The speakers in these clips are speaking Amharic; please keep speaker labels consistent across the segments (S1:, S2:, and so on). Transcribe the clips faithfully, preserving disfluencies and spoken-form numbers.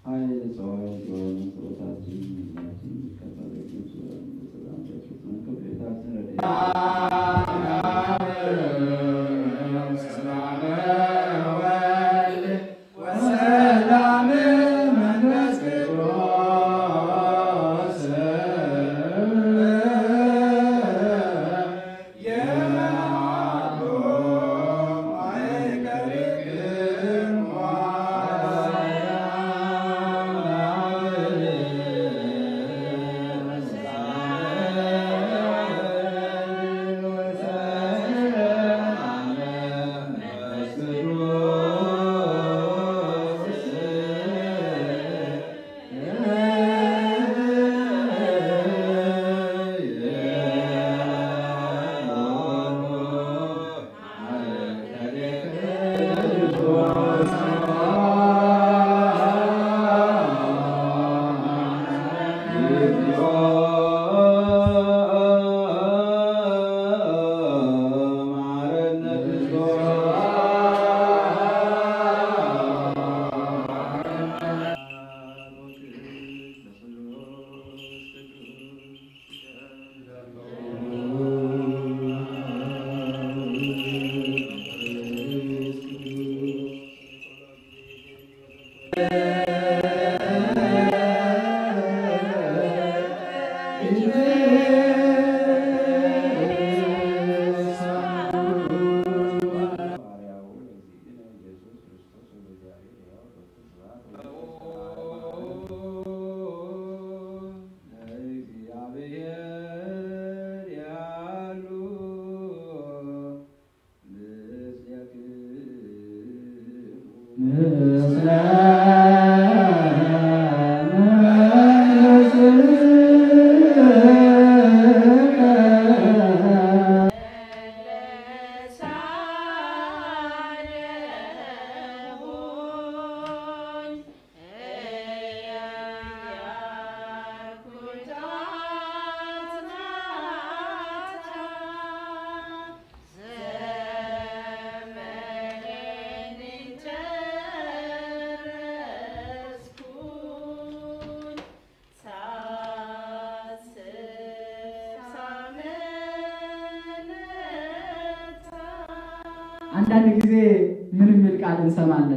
S1: አንዳንድ ጊዜ ምንም የሚል ቃል እንሰማለን።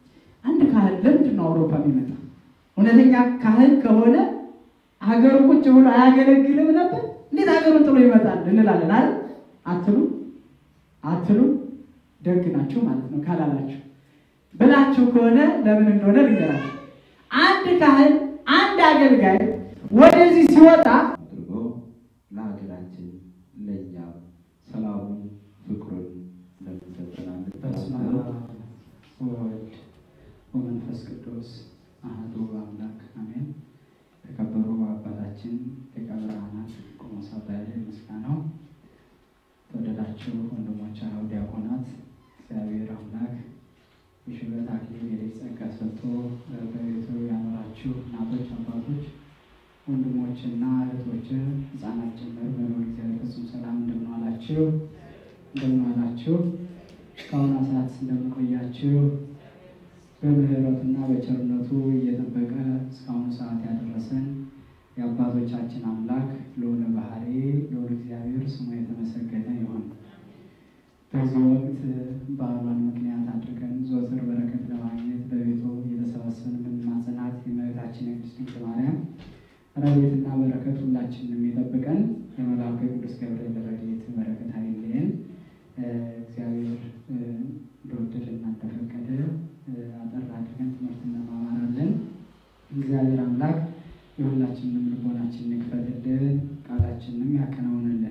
S1: አንድ ካህን ለምንድን ነው አውሮፓ የሚመጣ? እውነተኛ ካህን ከሆነ ሀገሩ ቁጭ ብሎ አያገለግልም ነበር? እንዴት ሀገሩን ጥሎ ይመጣል እንላለን አይደል? አትሉ አትሉ ደግ ናችሁ ማለት ነው ካላላችሁ። ብላችሁ ከሆነ ለምን እንደሆነ ልንገራችሁ። አንድ ካህን አንድ አገልጋይ ወደዚህ ሲወጣ
S2: አድርጎ ለሀገራችን ለኛ ሰላሙን ፍቅሩን ለምንሰጠናል
S1: ወልድ ወመንፈስ ቅዱስ አሐዱ አምላክ አሜን። ተከበሩ አባታችን ሊቀ ብርሃናት ቆሞስ አባ ያሬድ ምስጋናው፣ ተወደዳችሁ ወንድሞች አበው ዲያቆናት፣ እግዚአብሔር አምላክ የሽበት አክሊል የልጅ ጸጋ ሰጥቶ በቤቱ ያኖራችሁ እናቶች፣ አባቶች፣ ወንድሞችና እህቶች፣ ሕፃናት ጭምር በኖር እግዚአብሔር ፍጹም ሰላም እንደምን ዋላችሁ? እንደምን ዋላችሁ? እስካሁን ሰዓት እንደምቆያችሁ በምህረቱና በቸርነቱ እየጠበቀ እስካሁን ሰዓት ያደረሰን የአባቶቻችን አምላክ ልዑለ ባሕሪ ልዑል እግዚአብሔር ስሙ የተመሰገነ ይሁን። በዚህ ወቅት በዓሏን ምክንያት አድርገን ዘወትር በረከት ለማግኘት በቤቱ የተሰበሰብን የምንማጸናት የእመቤታችን የቅድስት ድንግል ማርያም ረድኤትና በረከት ሁላችንን የሚጠብቀን የመልአኩ የቅዱስ ገብርኤል ረድኤት በረከት አይለየን። እግዚአብሔር እንደወደደና እንደፈቀደ አጠር አድርገን ትምህርት እንማማራለን። እግዚአብሔር አምላክ የሁላችንንም ልቦናችንን ይክፈትልን፣ ቃላችንንም ያከናውንልን።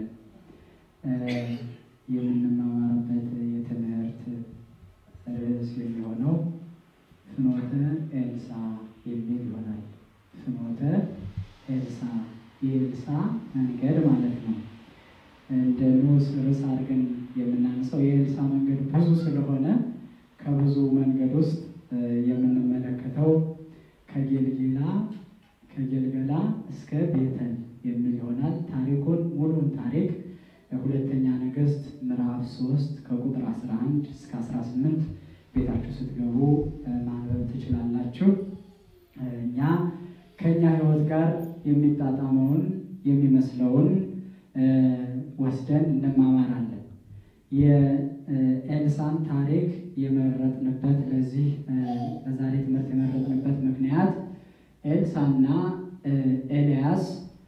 S1: የምንማማርበት የትምህርት ርዕስ የሚሆነው ፍኖተ ኤልሳ የሚል ይሆናል። ፍኖተ ኤልሳ የኤልሳ መንገድ ማለት ነው። እንደ ንዑስ ርዕስ አድርገን የምናነሳው የኤልሳ መንገድ ብዙ ስለሆነ ከብዙ መንገድ ውስጥ የምንመለከተው ከጌልጌላ ከጌልገላ እስከ ቤተል የሚል ይሆናል። ታሪኩን ሙሉን ታሪክ ሁለተኛ ነገሥት ምዕራፍ ሶስት ከቁጥር አስራ አንድ እስከ አስራ ስምንት ቤታችሁ ስትገቡ ማንበብ ትችላላችሁ። እኛ ከኛ ህይወት ጋር የሚጣጣመውን የሚመስለውን ወስደን እንማማራለን። የኤልሳን ታሪክ የመረጥንበት ለዚህ በዛሬ ትምህርት የመረጥንበት ምክንያት ኤልሳና ኤልያስ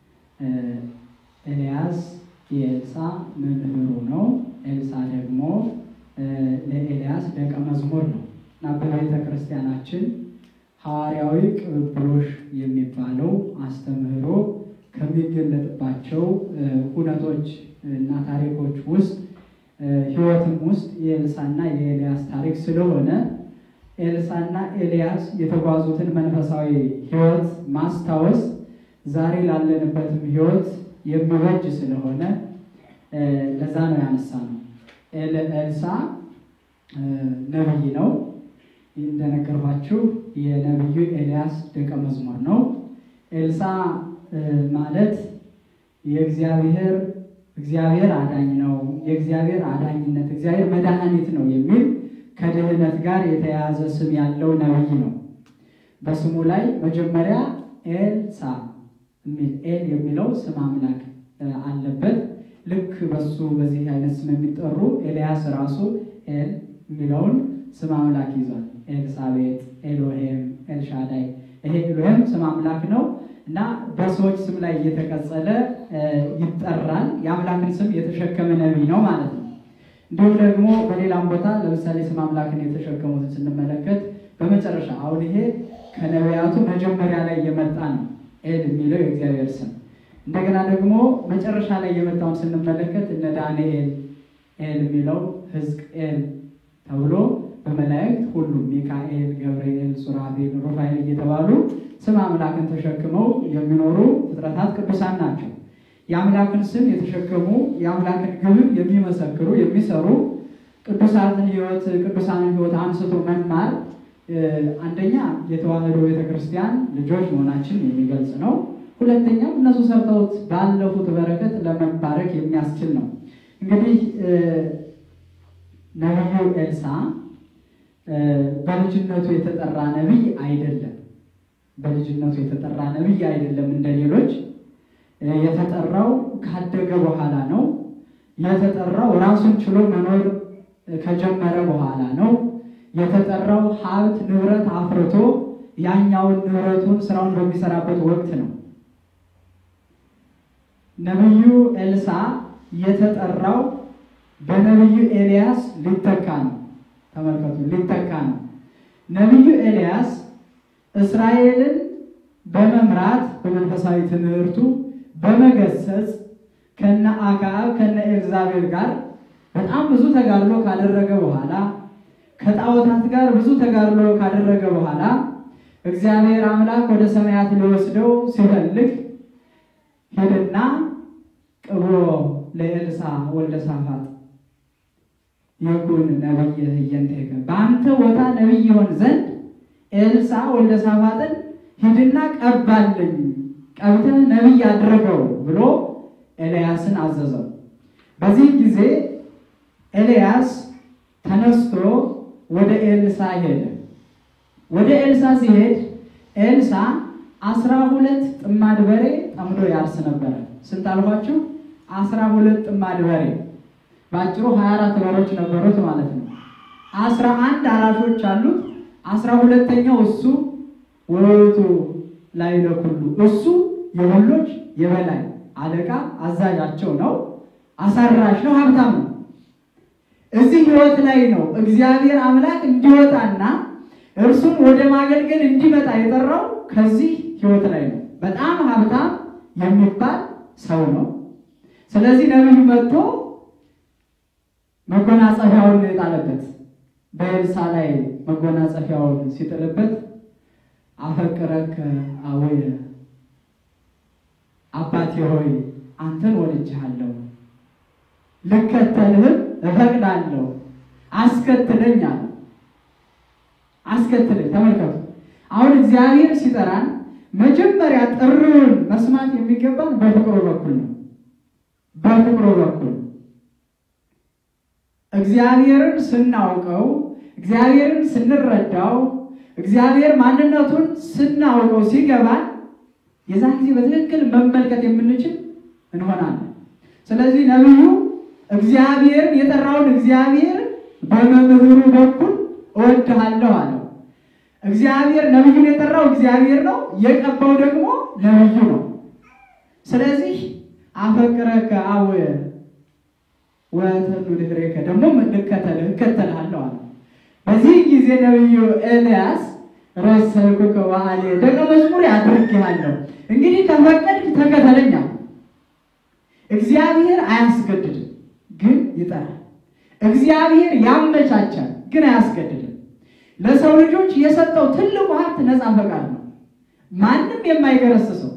S1: ኤልያስ የኤልሳ መምህሩ ነው። ኤልሳ ደግሞ ለኤልያስ ደቀ መዝሙር ነው እና በቤተ ክርስቲያናችን ሐዋርያዊ ቅብብሎሽ የሚባለው አስተምህሮ ከሚገለጥባቸው ሁነቶች እና ታሪኮች ውስጥ ህይወትም ውስጥ የኤልሳና የኤልያስ ታሪክ ስለሆነ ኤልሳና ኤልያስ የተጓዙትን መንፈሳዊ ህይወት ማስታወስ ዛሬ ላለንበትም ህይወት የሚበጅ ስለሆነ ለዛ ነው ያነሳነው። ኤልሳ ነብይ ነው። እንደነገርኳችሁ የነብዩ ኤልያስ ደቀ መዝሙር ነው። ኤልሳ ማለት የእግዚአብሔር እግዚአብሔር አዳኝ ነው፣ የእግዚአብሔር አዳኝነት እግዚአብሔር መድኃኒት ነው የሚል ከድህነት ጋር የተያያዘ ስም ያለው ነብይ ነው። በስሙ ላይ መጀመሪያ ኤልሳ የሚል ኤል የሚለው ስም አምላክ አለበት። ልክ በሱ በዚህ አይነት ስም የሚጠሩ ኤልያስ ራሱ ኤል የሚለውን ስም አምላክ ይዟል። ኤልሳቤጥ፣ ኤሎሄም፣ ኤልሻዳይ። ይሄ ኤሎሄም ስም አምላክ ነው እና በሰዎች ስም ላይ እየተቀጸለ ይጠራል። የአምላክን ስም የተሸከመ ነብይ ነው ማለት ነው። እንዲሁም ደግሞ በሌላም ቦታ ለምሳሌ ስም አምላክን የተሸከሙትን ስንመለከት በመጨረሻ አሁን ይሄ ከነቢያቱ መጀመሪያ ላይ የመጣ ነው ኤል የሚለው የእግዚአብሔር ስም። እንደገና ደግሞ መጨረሻ ላይ የመጣውን ስንመለከት እነ ዳንኤል ኤል የሚለው ሕዝቅኤል ተብሎ በመላእክት ሁሉ ሚካኤል፣ ገብርኤል፣ ሱራፌል፣ ሩፋኤል እየተባሉ ስም አምላክን ተሸክመው የሚኖሩ ፍጥረታት ቅዱሳን ናቸው። የአምላክን ስም የተሸከሙ የአምላክን ግብር የሚመሰክሩ የሚሰሩ ቅዱሳንን ህይወት ቅዱሳንን ህይወት አንስቶ መማር አንደኛ የተዋህዶ ቤተክርስቲያን ልጆች መሆናችን የሚገልጽ ነው። ሁለተኛም እነሱ ሰርተውት ባለፉት በረከት ለመባረክ የሚያስችል ነው። እንግዲህ ነብዩ ኤልሳ በልጅነቱ የተጠራ ነብይ አይደለም። በልጅነቱ የተጠራ ነብይ አይደለም። እንደሌሎች የተጠራው ካደገ በኋላ ነው። የተጠራው ራሱን ችሎ መኖር ከጀመረ በኋላ ነው። የተጠራው ሀብት ንብረት አፍርቶ ያኛውን ንብረቱን ስራውን በሚሰራበት ወቅት ነው። ነብዩ ኤልሳ የተጠራው በነብዩ ኤልያስ ሊተካ ነው። ተመልከቱ፣ ሊተካ ነው። ነብዩ ኤልያስ እስራኤልን በመምራት በመንፈሳዊ ትምህርቱ በመገሰጽ ከነ አክዓብ ከነ ኤልዛቤል ጋር በጣም ብዙ ተጋድሎ ካደረገ በኋላ ከጣዖታት ጋር ብዙ ተጋድሎ ካደረገ በኋላ እግዚአብሔር አምላክ ወደ ሰማያት ሊወስደው ሲፈልግ ሄደና ቅቦ ለኤልሳ ወልደ ሳፋጥ የኩን ነብይ ህየንቴከ በአንተ ቦታ ነብይ ይሆን ዘንድ ኤልሳ ወልደ ሳፋጥን ሂድና ቀባልኝ፣ ቀብተህ ነብይ አድርገው ብሎ ኤልያስን አዘዘው። በዚህ ጊዜ ኤልያስ ተነስቶ ወደ ኤልሳ ሄደ። ወደ ኤልሳ ሲሄድ ኤልሳ አስራ ሁለት ጥማድ በሬ ጠምዶ ያርስ ነበር። ስንት አልኳችሁ? አስራ ሁለት ጥማድ በሬ። ባጭሩ ሀያ አራት በሬዎች ነበሩት ማለት ነው። አስራ አንድ አራሾች አሉት። አስራ ሁለተኛው እሱ ወቱ ላይ ለኩሉ እሱ የሁሎች የበላይ አለቃ አዛዣቸው ነው። አሳራሽ ነው፣ ሀብታም ነው። እዚህ ህይወት ላይ ነው እግዚአብሔር አምላክ እንዲወጣና እርሱን ወደ ማገልገል እንዲመጣ የጠራው ከዚህ ህይወት ላይ ነው። በጣም ሀብታም የሚባል ሰው ነው። ስለዚህ ነብዩ መጥቶ መጎናጸፊያውን ጣለበት። በኤልሳ ላይ መጎናጸፊያውን ሲጥልበት አፈቅረክ አወየ አባቴ ሆይ አንተን ወልጄሃለሁ፣ ልከተልህ እፈቅዳለሁ፣ አስከትለኝ አለ። አስከትለኝ። ተመልከቱ፣ አሁን እግዚአብሔር ሲጠራን መጀመሪያ ጥሪውን መስማት የሚገባን በፍቅሩ በኩል ነው። በፍቅሩ በኩል እግዚአብሔርን ስናውቀው፣ እግዚአብሔርን ስንረዳው፣ እግዚአብሔር ማንነቱን ስናውቀው ሲገባን የዛን ጊዜ በትክክል መመልከት የምንችል እንሆናለን። ስለዚህ ነብዩ እግዚአብሔርን የጠራውን እግዚአብሔር በመምህሩ በኩል እወድሃለሁ አለው። እግዚአብሔር ነብዩን የጠራው እግዚአብሔር ነው፣ የቀባው ደግሞ ነብዩ ነው። ስለዚህ አፈቅረከ አወ ወተሉ ድህሬከ ደግሞ ልከተልህ እከተልሃለሁ አለ። በዚህ ጊዜ ነብዩ ኤልያስ ረሰልኩከ ወአሌ ደቀ መዝሙር አድርጌሃለሁ፣ እንግዲህ ከፈቀድክ ተከተለኝ። እግዚአብሔር አያስገድድም ግን ይጠራል። እግዚአብሔር ያመቻቻል ግን አያስገድድም። ለሰው ልጆች የሰጠው ትልቁ ሀብት ነፃ ፈቃድ ነው። ማንም የማይገረስሰው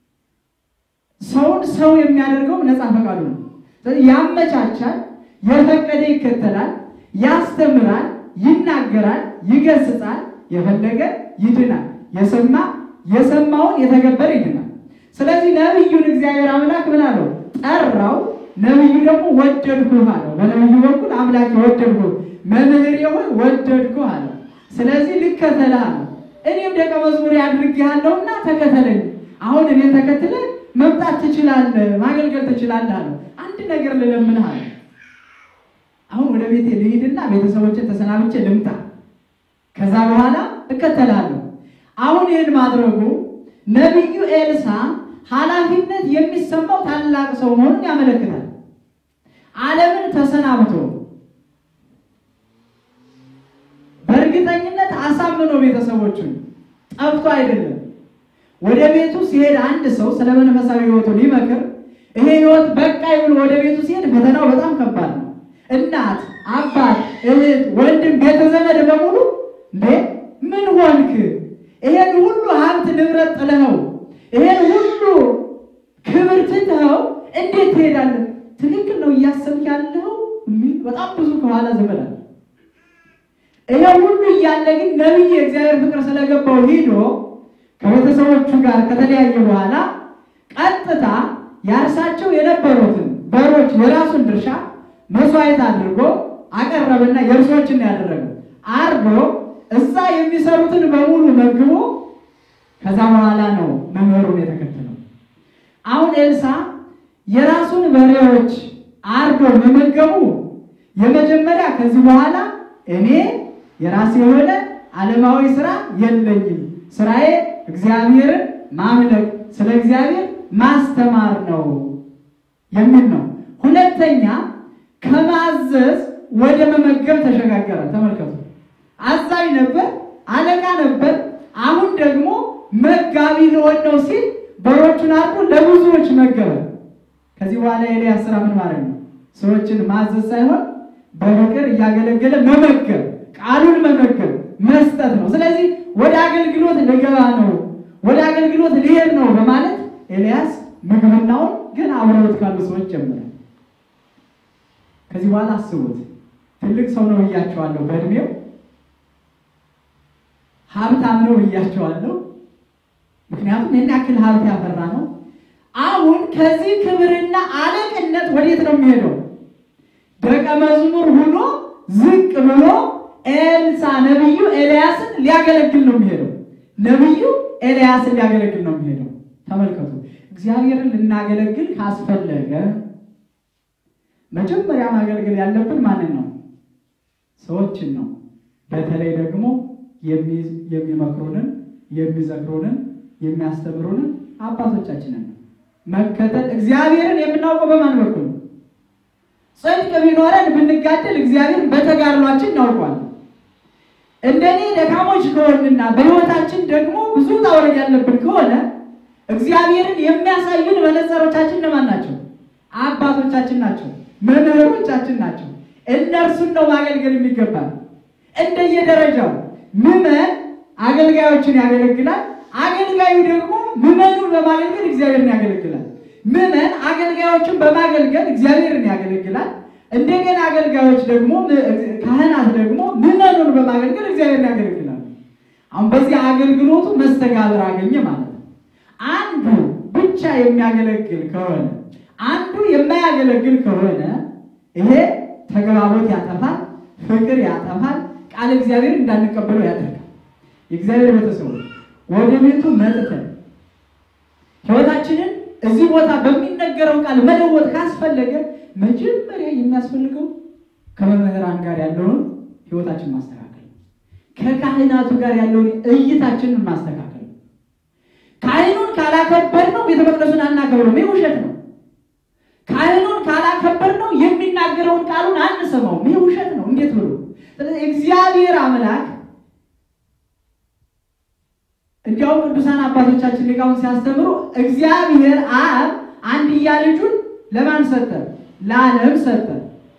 S1: ሰውን ሰው የሚያደርገው ነፃ ፈቃዱ ነው። ስለዚህ ያመቻቻል፣ የፈቀደ ይከተላል፣ ያስተምራል፣ ይናገራል፣ ይገስጻል፣ የፈለገ ይድናል፣ የሰማ የሰማውን የተገበረ ይድናል። ስለዚህ ነብዩን እግዚአብሔር አምላክ ምን አለው? ጠራው። ነብዩ ደግሞ ወደድኩህ አለው። በነብዩ በኩል አምላክ ወደድኩህ፣ መምህር ሆይ ወደድኩህ አለው። ስለዚህ ልከተልህ አለው። እኔም ደቀ መዝሙር አድርጌሃለሁና ተከተለኝ። አሁን እኔ ተከትለ መምጣት ትችላለህ፣ ማገልገል ትችላለህ አለው። አንድ ነገር ልለምንህ አለ። አሁን ወደ ቤቴ ልሂድና ቤተሰቦችን ተሰናብቼ ልምጣ፣ ከዛ በኋላ እከተላለሁ። አሁን ይሄን ማድረጉ ነብዩ ኤልሳ ኃላፊነት የሚሰማው ታላቅ ሰው መሆኑን ያመለክታል። ዓለምን ተሰናብቶ በእርግጠኝነት አሳምኖ ቤተሰቦቹን ጠፍቶ አይደለም። ወደ ቤቱ ሲሄድ አንድ ሰው ስለ መንፈሳዊ ህይወቱ ሊመክር ይሄ ህይወት በቃ ይሁን ወደ ቤቱ ሲሄድ ፈተናው በጣም ከባድ ነው። እናት፣ አባት፣ እህት፣ ወንድም፣ ቤተዘመድ በሙሉ እንዴ ምን ሆንክ? ይሄን ሁሉ ሀብት ንብረት ጥለኸው ይሄን ሁሉ ክብር ትተኸው እንዴት ትሄዳለህ? ትክክል ነው እያሰብክ ያለው በጣም ብዙ ከኋላ ዘመድ አለ። ይሄ ሁሉ እያለ ግን ነብዩ የእግዚአብሔር ፍቅር ስለገባው ሄዶ ከቤተሰቦቹ ጋር ከተለያየ በኋላ ቀጥታ ያርሳቸው የነበሩትን በሮች የራሱን ድርሻ መስዋዕት አድርጎ አቀረበና የእርሶችን ያደረገው አርዶ እዛ የሚሰሩትን በሙሉ መግቦ ከዛ በኋላ ነው መምህሩን የተከተለው። አሁን ኤልሳ የራሱን በሬዎች አርዶ መመገቡ የመጀመሪያ ከዚህ በኋላ እኔ የራሴ የሆነ ዓለማዊ ስራ የለኝም፣ ስራዬ እግዚአብሔርን ማምለክ ስለ እግዚአብሔር ማስተማር ነው የሚል ነው። ሁለተኛ ከማዘዝ ወደ መመገብ ተሸጋገረ። ተመልከቱ፣ አዛኝ ነበር፣ አለቃ ነበር። አሁን ደግሞ መጋቢ ልሆን ነው ሲል በሮቹን አርዶ ለብዙዎች መገበ። ከዚህ በኋላ ኤልያስ ስራ ምን ማለት ነው? ሰዎችን ማዘዝ ሳይሆን በፍቅር እያገለገለ መመገብ፣ ቃሉን መመገብ መስጠት ነው። ስለዚህ ወደ አገልግሎት ልገባ ነው፣ ወደ አገልግሎት ልሄድ ነው በማለት ኤልያስ ምግብናውን ግን አብረውት ካሉ ሰዎች ጀመረ። ከዚህ በኋላ አስቡት፣ ትልቅ ሰው ነው ብያቸዋለሁ፣ በእድሜው ሀብታም ነው ብያቸዋለሁ። ምክንያቱም ይህን ያክል ሀብት ያፈራ ነው። አሁን ከዚህ ክብርና አለቅነት ወዴት ነው የሚሄደው? ደቀ መዝሙር ሆኖ ዝቅ ብሎ ኤልሳ ነብዩ ኤልያስን ሊያገለግል ነው የሚሄደው። ነብዩ ኤልያስን ሊያገለግል ነው የሚሄደው። ተመልከቱ፣ እግዚአብሔርን ልናገለግል ካስፈለገ መጀመሪያ ማገልገል ያለብን ማንን ነው? ሰዎችን ነው። በተለይ ደግሞ የሚመክሩንን፣ የሚዘክሩንን፣ የሚያስተምሩንን አባቶቻችንን ነው መከተል። እግዚአብሔርን የምናውቀው በማን በኩል ነው? ጽድቅ ቢኖረን ብንጋደል እግዚአብሔርን በተጋድሏችን እናውቀዋለን። እንደኔ ደካሞች ከሆንና በህይወታችን ደግሞ ብዙ ታወረድ ያለብን ከሆነ እግዚአብሔርን የሚያሳዩን መነጽሮቻችን ለማን ናቸው? አባቶቻችን ናቸው፣ መምህሮቻችን ናቸው። እነርሱን ነው ማገልገል የሚገባል። እንደየደረጃው ምዕመን አገልጋዮችን ያገለግላል፣ አገልጋዩ ደግሞ ምዕመኑን በማገልገል እግዚአብሔርን ያገለግላል። ምዕመን አገልጋዮችን በማገልገል እግዚአብሔርን ያገለግላል። እንደገና አገልጋዮች ደግሞ ካህናት ደግሞ ምዕመኑን በማገልገል እግዚአብሔርን ያገለግላል። አሁን በዚህ አገልግሎቱ መስተጋብር አገኘ ማለት ነው። አንዱ ብቻ የሚያገለግል ከሆነ አንዱ የማያገለግል ከሆነ ይሄ ተግባቦት ያጠፋል፣ ፍቅር ያጠፋል፣ ቃል እግዚአብሔር እንዳንቀበለው ያደርጋል። የእግዚአብሔር ቤተሰቦች ወደ ቤቱ መጥተን ሕይወታችንን እዚህ ቦታ በሚነገረው ቃል መለወጥ ካስፈለገ መጀመሪያ የሚያስፈልገው ከመምህራን ጋር ያለውን ሕይወታችንን ማስተካከል፣ ከካህናቱ ጋር ያለውን እይታችንን ማስተካከል። ካህኑን ካላከበርነው ቤተ መቅደሱን አናከብረውም፣ ይህ ውሸት ነው። ካህኑን ካላከበርነው የሚናገረውን ቃሉን አንሰማውም፣ ይህ ውሸት ነው። እንዴት ብሎ ስለዚህ እግዚአብሔር አምላክ እንዲያውም ቅዱሳን አባቶቻችን ሊቃውንት ሲያስተምሩ እግዚአብሔር አብ አንድያ ልጁን ለማን ሰጠ? ለዓለም ሰጠ።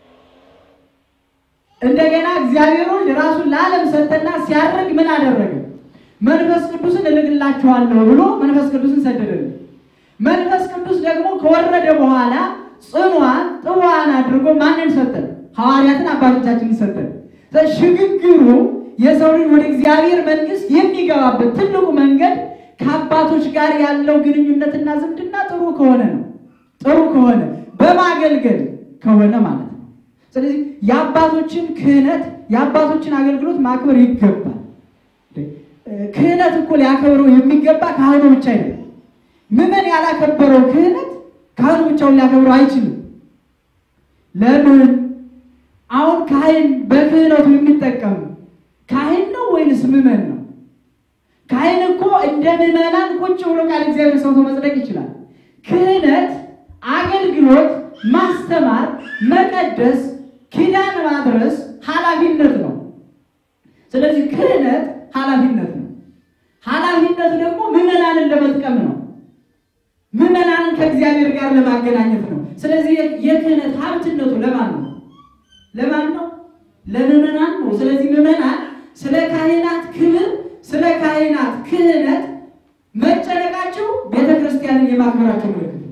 S1: እንደገና እግዚአብሔር ወልድ ራሱን ለዓለም ሰጠና ሲያርግ ምን አደረገ? መንፈስ ቅዱስን እልክላችኋለሁ ብሎ መንፈስ ቅዱስን ሰደደልን። መንፈስ ቅዱስ ደግሞ ከወረደ በኋላ ጽኗን ጥዋን አድርጎ ማንን ሰጠን? ሐዋርያትን አባቶቻችንን ሰጠን። ሽግግሩ የሰው ልጅ ወደ እግዚአብሔር መንግስት የሚገባበት ትልቁ መንገድ ከአባቶች ጋር ያለው ግንኙነትና ዝምድና ጥሩ ከሆነ ነው። ጥሩ ከሆነ በማገልገል ከሆነ ማለት ነው። ስለዚህ የአባቶችን ክህነት የአባቶችን አገልግሎት ማክበር ይገባል። ክህነት እኮ ሊያከብረው የሚገባ ካህኑ ብቻ አይደለም። ምዕመን ያላከበረው ክህነት ካህኑ ብቻውን ሊያከብረው አይችልም። ለምን? አሁን ካህን በክህነቱ የሚጠቀም ካህን ነው ወይስ ምዕመን ነው? ካህን እኮ እንደ ምዕመናን ቁጭ ብሎ ቃል እግዚአብሔር ሰውቶ መጽደቅ ይችላል። ክህነት አገልግሎት፣ ማስተማር፣ መቀደስ፣ ኪዳን ማድረስ ኃላፊነት ነው። ስለዚህ ክህነት ኃላፊነት ነው። ኃላፊነት ደግሞ ምዕመናንን ለመጥቀም ነው። ምዕመናንን ከእግዚአብሔር ጋር ለማገናኘት ነው። ስለዚህ የክህነት ሀብትነቱ ለማን ነው? ለማን ነው? ለምዕመናን ነው። ስለዚህ ምዕመናን ስለ ካህናት ክብር፣ ስለ ካህናት ክህነት መጨነቃቸው ቤተክርስቲያንን የማክበራቸው ምልክት ነው።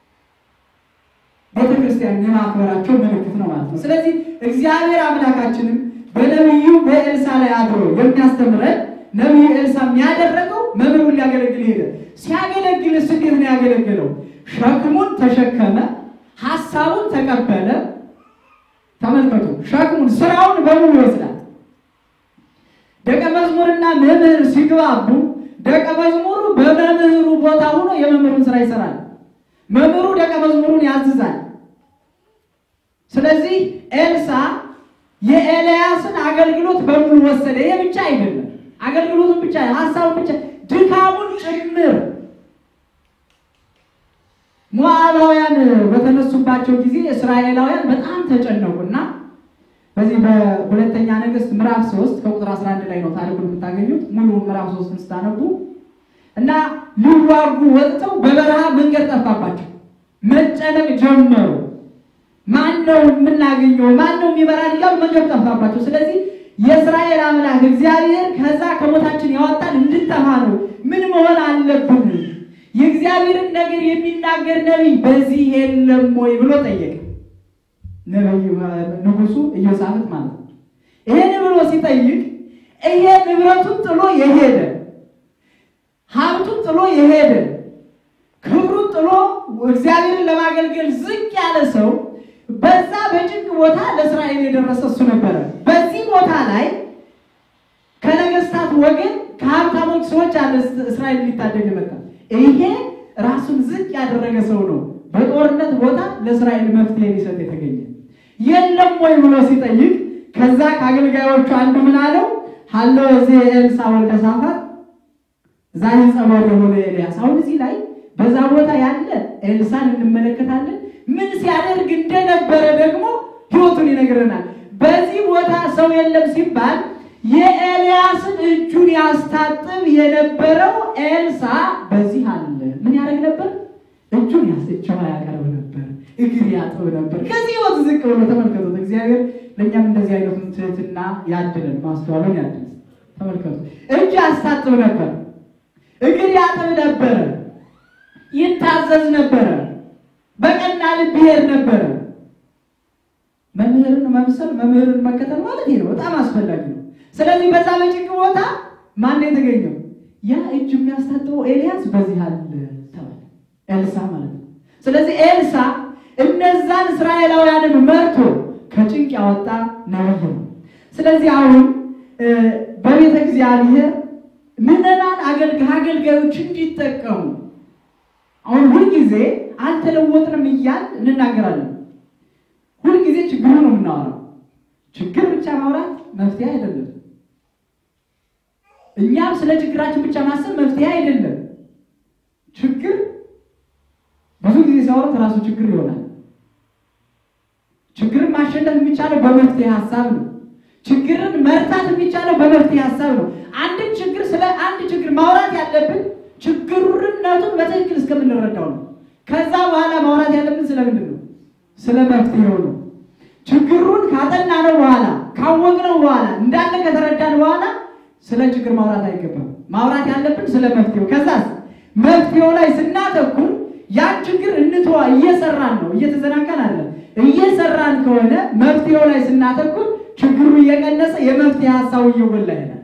S1: ቤተክርስቲያንን የማክበራቸው ምልክት ነው ማለት ነው። ስለዚህ እግዚአብሔር አምላካችንም በነብዩ በኤልሳ ላይ አድሮ የሚያስተምረን ነብዩ ኤልሳ የሚያደረገው መምህሩን ሊያገለግል ሄደ። ሲያገለግል እንዴት ነው ያገለገለው? ሸክሙን ተሸከመ፣ ሐሳቡን ተቀበለ። ተመልከቱ፣ ሸክሙን ስራውን በሙሉ ይወስዳል። ደቀ መዝሙርና መምህር ሲግባቡ ደቀ መዝሙሩ በመምህሩ ቦታ ሆኖ የመምህሩን ስራ ይሰራል። መምህሩ ደቀ መዝሙሩን ያዝዛል። ስለዚህ ኤልሳ የኤልያስን አገልግሎት በሙሉ ወሰደ። ይሄ ብቻ አይደለም፣ አገልግሎቱን ብቻ ሐሳቡን ብቻ ድካሙን ጭምር። ሞዓባውያን በተነሱባቸው ጊዜ እስራኤላውያን በጣም ተጨነቁና በዚህ በሁለተኛ ነገሥት ምዕራፍ ሶስት ከቁጥር አስራ አንድ ላይ ነው ታሪኩን የምታገኙት። ሙሉ ምዕራፍ ሶስት ስታነቡ እና ሊዋጉ ወጥተው በበረሃ መንገድ ጠፋባቸው። መጨነቅ ጀመሩ። ማን ነው የምናገኘው? ማን ነው የሚመራን? እያሉ መንገድ ጠፋባቸው። ስለዚህ የእስራኤል አምላክ እግዚአብሔር ከዛ ከሞታችን ያወጣን እንድንጠፋ ነው። ምን መሆን አለብን? የእግዚአብሔርን ነገር የሚናገር ነቢይ በዚህ የለም ወይ ብሎ ጠየቀ። ነቢዩ ንጉሱ ኢዮሳፍጥ ማለት ነው። ይሄን ብሎ ሲጠይቅ ይሄ ንብረቱን ጥሎ የሄደ ሀብቱን ጥሎ የሄደ ክብሩን ጥሎ እግዚአብሔርን ለማገልገል ዝቅ ያለ ሰው በዛ በጭንቅ ቦታ ለእስራኤል የደረሰ እሱ ነበረ። በዚህ ቦታ ላይ ከነገስታት ወገን ከሀብታሞች ሰዎች አለ እስራኤል ሊታደግ መጣ። ይሄ ራሱን ዝቅ ያደረገ ሰው ነው በጦርነት ቦታ ለእስራኤል መፍትሄ ሊሰጥ የተገኘ። የለም ወይ ብሎ ሲጠይቅ ከዛ ከአገልጋዮቹ አንዱ ምን አለው? ሀሎ እዚህ ኤልሳ ወልደ ሳፋጥ ዛሬ ጸሎት የሆነ ኤልያስ። አሁን እዚህ ላይ በዛ ቦታ ያለ ኤልሳን እንመለከታለን። ምን ሲያደርግ እንደነበረ ደግሞ ህይወቱን ይነግረናል። በዚህ ቦታ ሰው የለም ሲባል የኤልያስን እጁን ያስታጥብ የነበረው ኤልሳ በዚህ አለ። ምን ያደርግ ነበር? እጁን ያስጥቻው ያቀርብ ነበር፣ እግር ያጥብ ነበር። ከዚህ ወጥ ዝቅ ብሎ ተመልከቱት። እግዚአብሔር ለኛም እንደዚህ አይነቱን ትህትና ያድለን፣ ማስተዋሉን ያድለን። ተመልከቱ፣ እጅ ያስታጥብ ነበር፣ እግር ያጥብ ነበር፣ ይታዘዝ ነበር፣ በቀና ልብ ይሄድ ነበር። መምህርን መምሰል መምህርን መከተል ማለት ይሄ ነው፣ በጣም አስፈላጊ ነው። ስለዚህ በዛ በጭንቅ ቦታ ማን የተገኘው? ያ እጅ የሚያስታጥበው ኤልያስ በዚህ አለ ተባለ፣ ኤልሳ ማለት ነው። ስለዚህ ኤልሳ እነዛን እስራኤላውያንን መርቶ ከጭንቅ ያወጣ ነብይ ነው። ስለዚህ አሁን በቤተ እግዚአብሔር ምንናን አገልጋዮች እንዲጠቀሙ አሁን ሁሉ ጊዜ አልተለወጥንም ይያል እንናገራለን። ሁሉ ጊዜ ችግሩ ነው የምናወራው። ችግር ብቻ ማውራት መፍትሄ አይደለም። እኛም ስለ ችግራችን ብቻ ማሰብ መፍትሄ አይደለም። ችግር ብዙ ጊዜ ሲያወራ ራሱ ችግር ይሆናል። ችግርን ማሸነፍ የሚቻለው በመፍትሄ ሐሳብ ነው። ችግርን መርታት የሚቻለው በመፍትሄ ሐሳብ ነው። አንድ ችግር ስለ አንድ ችግር ማውራት ያለብን ችግሩነቱን በትክክል እስከምንረዳው ነው። ከዛ በኋላ ማውራት ያለብን ስለምንድን ነው? ስለ መፍትሄው ነው። ችግሩን ካጠናነው በኋላ ካወቅነው በኋላ እንዳለ ከተረዳን በኋላ ስለ ችግር ማውራት አይገባም። ማውራት ያለብን ስለ መፍትሄው። ከዛስ መፍትሄው ላይ ስናተኩር ያን ችግር እንተዋ እየሰራን ነው፣ እየተዘናጋን አይደለም። እየሰራን ከሆነ መፍትሄው ላይ ስናተኩር ችግሩ እየቀነሰ የመፍትሄ ሐሳቡ እየጎላ ይላል።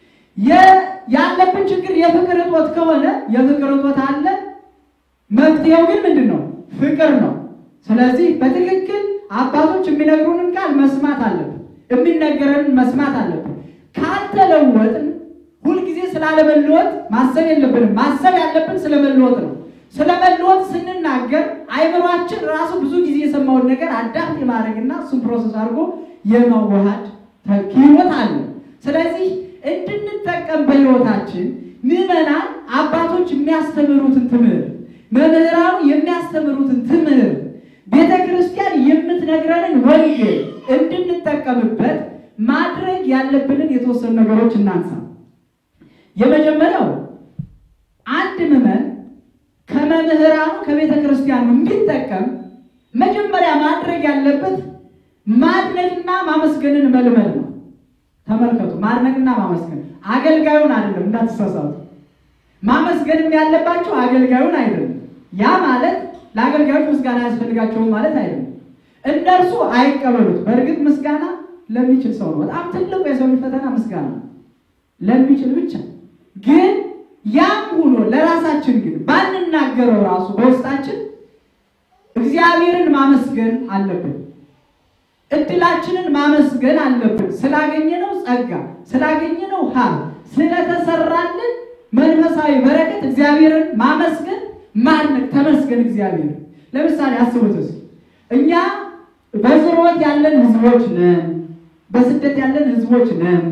S1: ያለብን ችግር የፍቅር እጦት ከሆነ የፍቅር እጦት አለ። መፍትሄው ግን ምንድነው? ፍቅር ነው። ስለዚህ በትክክል አባቶች የሚነግሩንን ቃል መስማት አለብን። የሚነገረንን መስማት አለብን። ካልተለወጥን ሁሉ ጊዜ ስላለመለወጥ ማሰብ የለብንም። ማሰብ ያለብን ስለመለወጥ ነው። ስለመለወጥ ስንናገር አይምሯችን ራሱ ብዙ ጊዜ የሰማውን ነገር አዳፕት ማድረግና እሱን ፕሮሰስ አድርጎ የማዋሃድ ህይወት አለ። ስለዚህ እንድንጠቀም በህይወታችን ምዕመናን አባቶች የሚያስተምሩትን ትምህርት፣ መምህራኑ የሚያስተምሩትን ትምህርት፣ ቤተክርስቲያን የምትነግረንን ወንጌል እንድንጠቀምበት ማድረግ ያለብንን የተወሰኑ ነገሮች እናንሳ። የመጀመሪያው አንድ ምዕመን ከመምህራኑ ከቤተክርስቲያኑ እንዲጠቀም መጀመሪያ ማድረግ ያለበት ማድነቅና ማመስገንን መልመድ ነው። ተመልከቱ፣ ማድነቅና ማመስገን አገልጋዩን አይደለም፣ እንዳትሳሳቱ። ማመስገንም ያለባቸው አገልጋዩን አይደለም። ያ ማለት ለአገልጋዮች ምስጋና ያስፈልጋቸውም ማለት አይደለም። እነርሱ አይቀበሉት። በእርግጥ ምስጋና ለሚችል ሰው ነው። በጣም ትልቁ የሰው ፈተና ምስጋና ለሚችል ብቻ። ግን ያም ሆኖ ለራሳችን ግን ባንናገረው ራሱ በውስጣችን እግዚአብሔርን ማመስገን አለብን። እድላችንን ማመስገን አለብን። ስላገኘነው ጸጋ፣ ስላገኘነው ሀብት፣ ስለተሰራልን መንፈሳዊ በረከት እግዚአብሔርን ማመስገን ማድነቅ፣ ተመስገን እግዚአብሔር። ለምሳሌ አስቡት እስኪ እኛ በዝሮት ያለን ህዝቦች ነን፣ በስደት ያለን ህዝቦች ነን።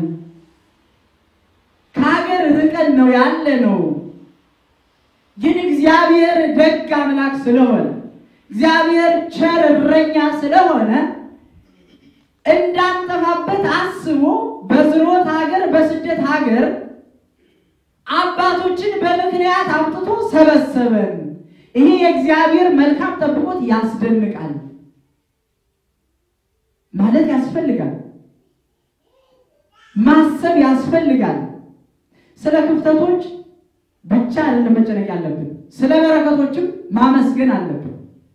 S1: ከሀገር ርቀን ነው ያለነው። ግን እግዚአብሔር ደግ አምላክ ስለሆነ እግዚአብሔር ቸር እረኛ ስለሆነ እንዳንጠፋበት አስቦ በዝሮት ሀገር በስደት ሀገር አባቶችን በምክንያት አምጥቶ ሰበሰበን። ይሄ የእግዚአብሔር መልካም ጠብቆት ያስደንቃል ማለት ያስፈልጋል። ማሰብ ያስፈልጋል። ስለ ክፍተቶች ብቻ አይደለም መጨነቅ ያለብን፣ ስለ በረከቶችም ማመስገን አለብን።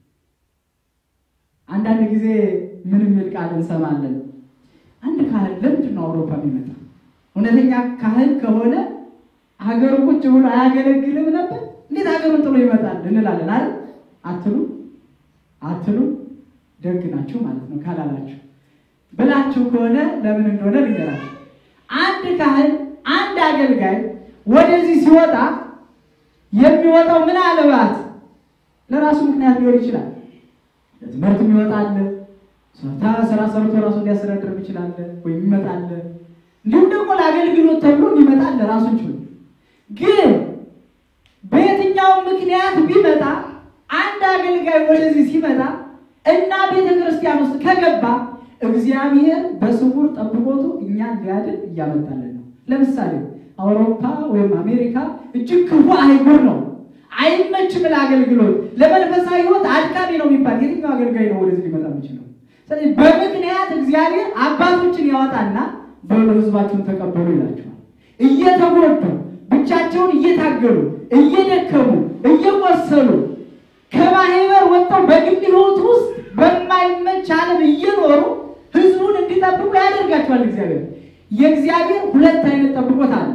S1: አንዳንድ ጊዜ ምንም የሚል ቃል እንሰማለን። አንድ ካህን ለምንድን ነው አውሮፓ የሚመጣ? እውነተኛ ካህን ከሆነ ሀገሩ ቁጭ ብሎ አያገለግልም ነበር? እንዴት ሀገሩን ጥሎ ይመጣል እንላለን አይደል? አትሉ አትሉ ደግ ናችሁ ማለት ነው ካላላችሁ። ብላችሁ ከሆነ ለምን እንደሆነ ልንገራችሁ። አንድ ካህን አንድ አገልጋይ ወደዚህ ሲወጣ የሚወጣው ምን አለባት ለራሱ ምክንያት ሊሆን ይችላል። ለትምህርት ይወጣል፣ ሰርታ ስራ ሰርቶ ራሱ ሊያስተዳድር ይችላል ወይ ይመጣል። እንዲሁም ደግሞ ለአገልግሎት ተብሎ ይመጣል ራሱ ይችላል። ግን በየትኛው ምክንያት ቢመጣ አንድ አገልጋይ ወደዚህ ሲመጣ እና ቤተክርስቲያን ውስጥ ከገባ እግዚአብሔር በስውር ጠብቆቱ እኛን ሊያድን እያመጣልን ነው። ለምሳሌ አውሮፓ ወይም አሜሪካ እጅግ ክፉ አይጉር ነው፣ አይመችም ለአገልግሎት፣ ለመንፈሳዊ ህይወት አድካሚ ነው የሚባል የትኛው አገልጋይ ነው ወደዚህ ሊመጣ የሚችለው? ስለዚህ በምክንያት እግዚአብሔር አባቶችን ያወጣና በህዝባችሁን ተቀበሉ ይላቸዋል። እየተጎዱ ብቻቸውን እየታገሉ እየደከሙ እየቆሰሉ ከማህበር ወጥተው በግል ህይወት ውስጥ በማይመች ዓለም እየኖሩ ህዝቡን እንዲጠብቁ ያደርጋቸዋል እግዚአብሔር። የእግዚአብሔር ሁለት አይነት ጠብቆት አለ።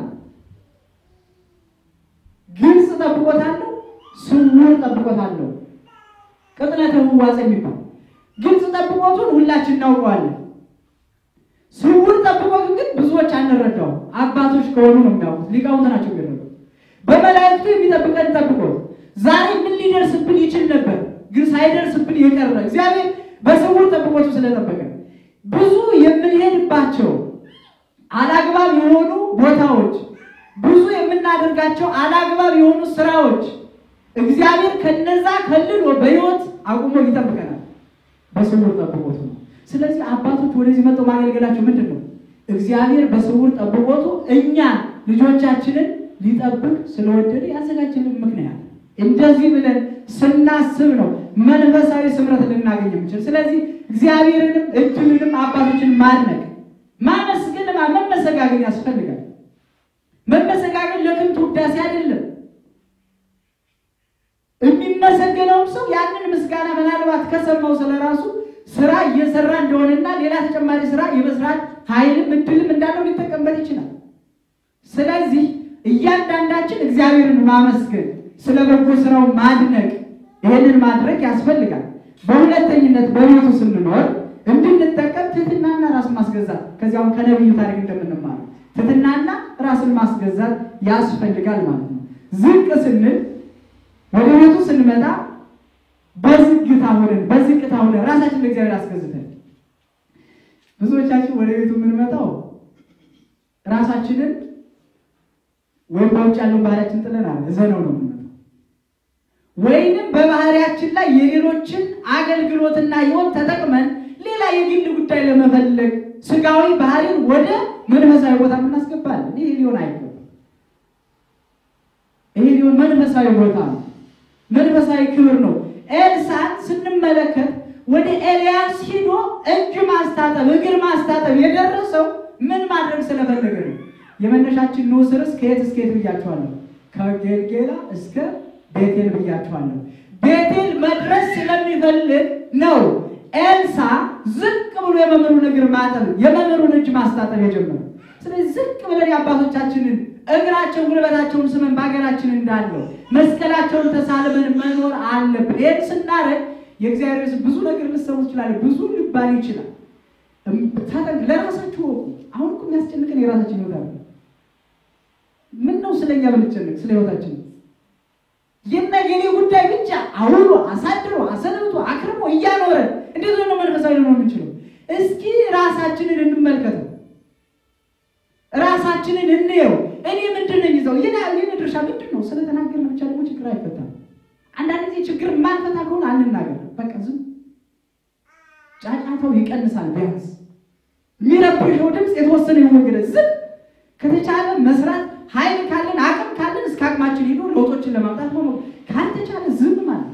S1: ግልጽ ጠብቆት አለ፣ ስውር ጠብቆት አለ። ቅጥነተ ህዋጽ የሚባል ግልጽ ጠብቆቱን ሁላችን እናውቀዋለን። ስውር ጠብቆት ግን ብዙዎች አንረዳው አባቶች ከሆኑ ነው የሚያውቁት ሊቃውንት ናቸው ገረዱ በመላእክቱ የሚጠብቀን ጠብቆት ዛሬ ምን ሊደርስብን ይችል ነበር ግን ሳይደርስብን የቀረ እግዚአብሔር በስውር ጠብቆት ስለጠበቀን ብዙ የምንሄድባቸው አላግባብ የሆኑ ቦታዎች ብዙ የምናደርጋቸው አላግባብ የሆኑ ስራዎች እግዚአብሔር ከነዛ ከልሎ በህይወት አቁሞ ይጠብቀናል በስውር ጠብቆት ነው ስለዚህ አባቶች ወደዚህ መጥተው ማገልገላቸው ምንድነው እግዚአብሔር በስውር ጠብቆቱ እኛ ልጆቻችንን ሊጠብቅ ስለወደደ ያዘጋጀልን ምክንያት እንደዚህ ብለን ስናስብ ነው መንፈሳዊ ስምረት ልናገኝ የምንችል ስለዚህ እግዚአብሔርንም እድልንም አባቶችን ማድነቅ ማመስገን መመሰጋገን ያስፈልጋል መመሰጋገን ለክንቱ ውዳሴ አይደለም የሚመሰገነው ሰው ያንን ምስጋና ምናልባት ከሰማው ስለራሱ ስራ እየሰራ እንደሆነና ሌላ ተጨማሪ ስራ የመስራት ኃይልም እድልም እንዳለው ሊጠቀምበት ይችላል ስለዚህ እያንዳንዳችን እግዚአብሔርን ማመስገን ስለበጎ ስራው ማድነቅ ይሄንን ማድረግ ያስፈልጋል በሁለተኝነት በቤቱ ስንኖር እንድንጠቀም ትህትናና ራስ ማስገዛት ከዚያው ከነብዩ ታሪክ እንደምንማር ትህትናና ራስን ማስገዛት ያስፈልጋል ማለት ነው ዝቅ ስንል ወደ ቤቱ ስንመጣ በዝግታ ሆነን በዝግታ ሆነን ራሳችንን ለእግዚአብሔር አስገዝተን ብዙዎቻችን ወደ ቤቱ የምንመጣው ራሳችንን ወይ በውጭ ያለው ባህሪያችን ጥለናል እዘነው ነው የምንመጣው ወይንም በባህሪያችን ላይ የሌሎችን አገልግሎትና ህይወት ተጠቅመን ሌላ የግል ጉዳይ ለመፈለግ ስጋዊ ባህሪን ወደ መንፈሳዊ ቦታ እናስገባለን ይሄ ሊሆን አይገባም ይሄ ሊሆን መንፈሳዊ ቦታ ነው መንፈሳዊ ክብር ነው ኤልሳዕ ስንመለከት ወደ ኤልያስ ሄዶ እጅ ማስታጠብ እግር ማስታጠብ የደረሰው ምን ማድረግ ስለፈለገ ነው የመነሻችን ነው ስርስ ከየት እስከ የት ብያችኋለሁ ከጌልጌላ እስከ ቤቴል ብያችኋለሁ ቤቴል መድረስ ስለሚፈልግ ነው ኤልሳዕ ዝቅ ብሎ የመምህሩን እግር ማጠብ የመምህሩን እጅ ማስታጠብ የጀመረው ስለዚህ ዝቅ ብለን የአባቶቻችንን እግራቸውን ጉልበታቸውን ስመን ባገራችን እንዳለው መስቀላቸውን ተሳልመን መኖር አለብን ይሄን ስናረግ የእግዚአብሔር ብዙ ነገር ልትሰሙ ይችላል ብዙ ሊባል ይችላል ታዲያ ለራሳችሁ አሁን እኮ የሚያስጨንቀን የራሳችን ህይወት አለ ምን ነው ስለኛ ብንጨነቅ ስለ ህይወታችን የነገሌ ጉዳይ ብቻ አውሎ አሳድሮ አሰልብቶ አክርሞ እያኖረ እንዴት ነው መንፈሳዊ ነው የምንችለው እስኪ ራሳችንን እንመልከተው ራሳችንን እንየው እኔ ምንድነኝ ይዘው የና የኔ ድርሻ ምንድነው ስለተናገርን ብቻ ደግሞ ችግር አይፈታም አንዳንድ ጊዜ ችግር ማንፈታ ከሆነ አንናገር በቃ ዝም ጫጫታው ይቀንሳል ቢያንስ ሚረብሽው ድምጽ የተወሰነ ይወገደ ዝም ከተቻለ መስራት ኃይል ካለን አቅም ካለን እስከ አቅማችን ሄዶ ለውጦችን ለማምጣት ነው ካልተቻለ ዝም ማለት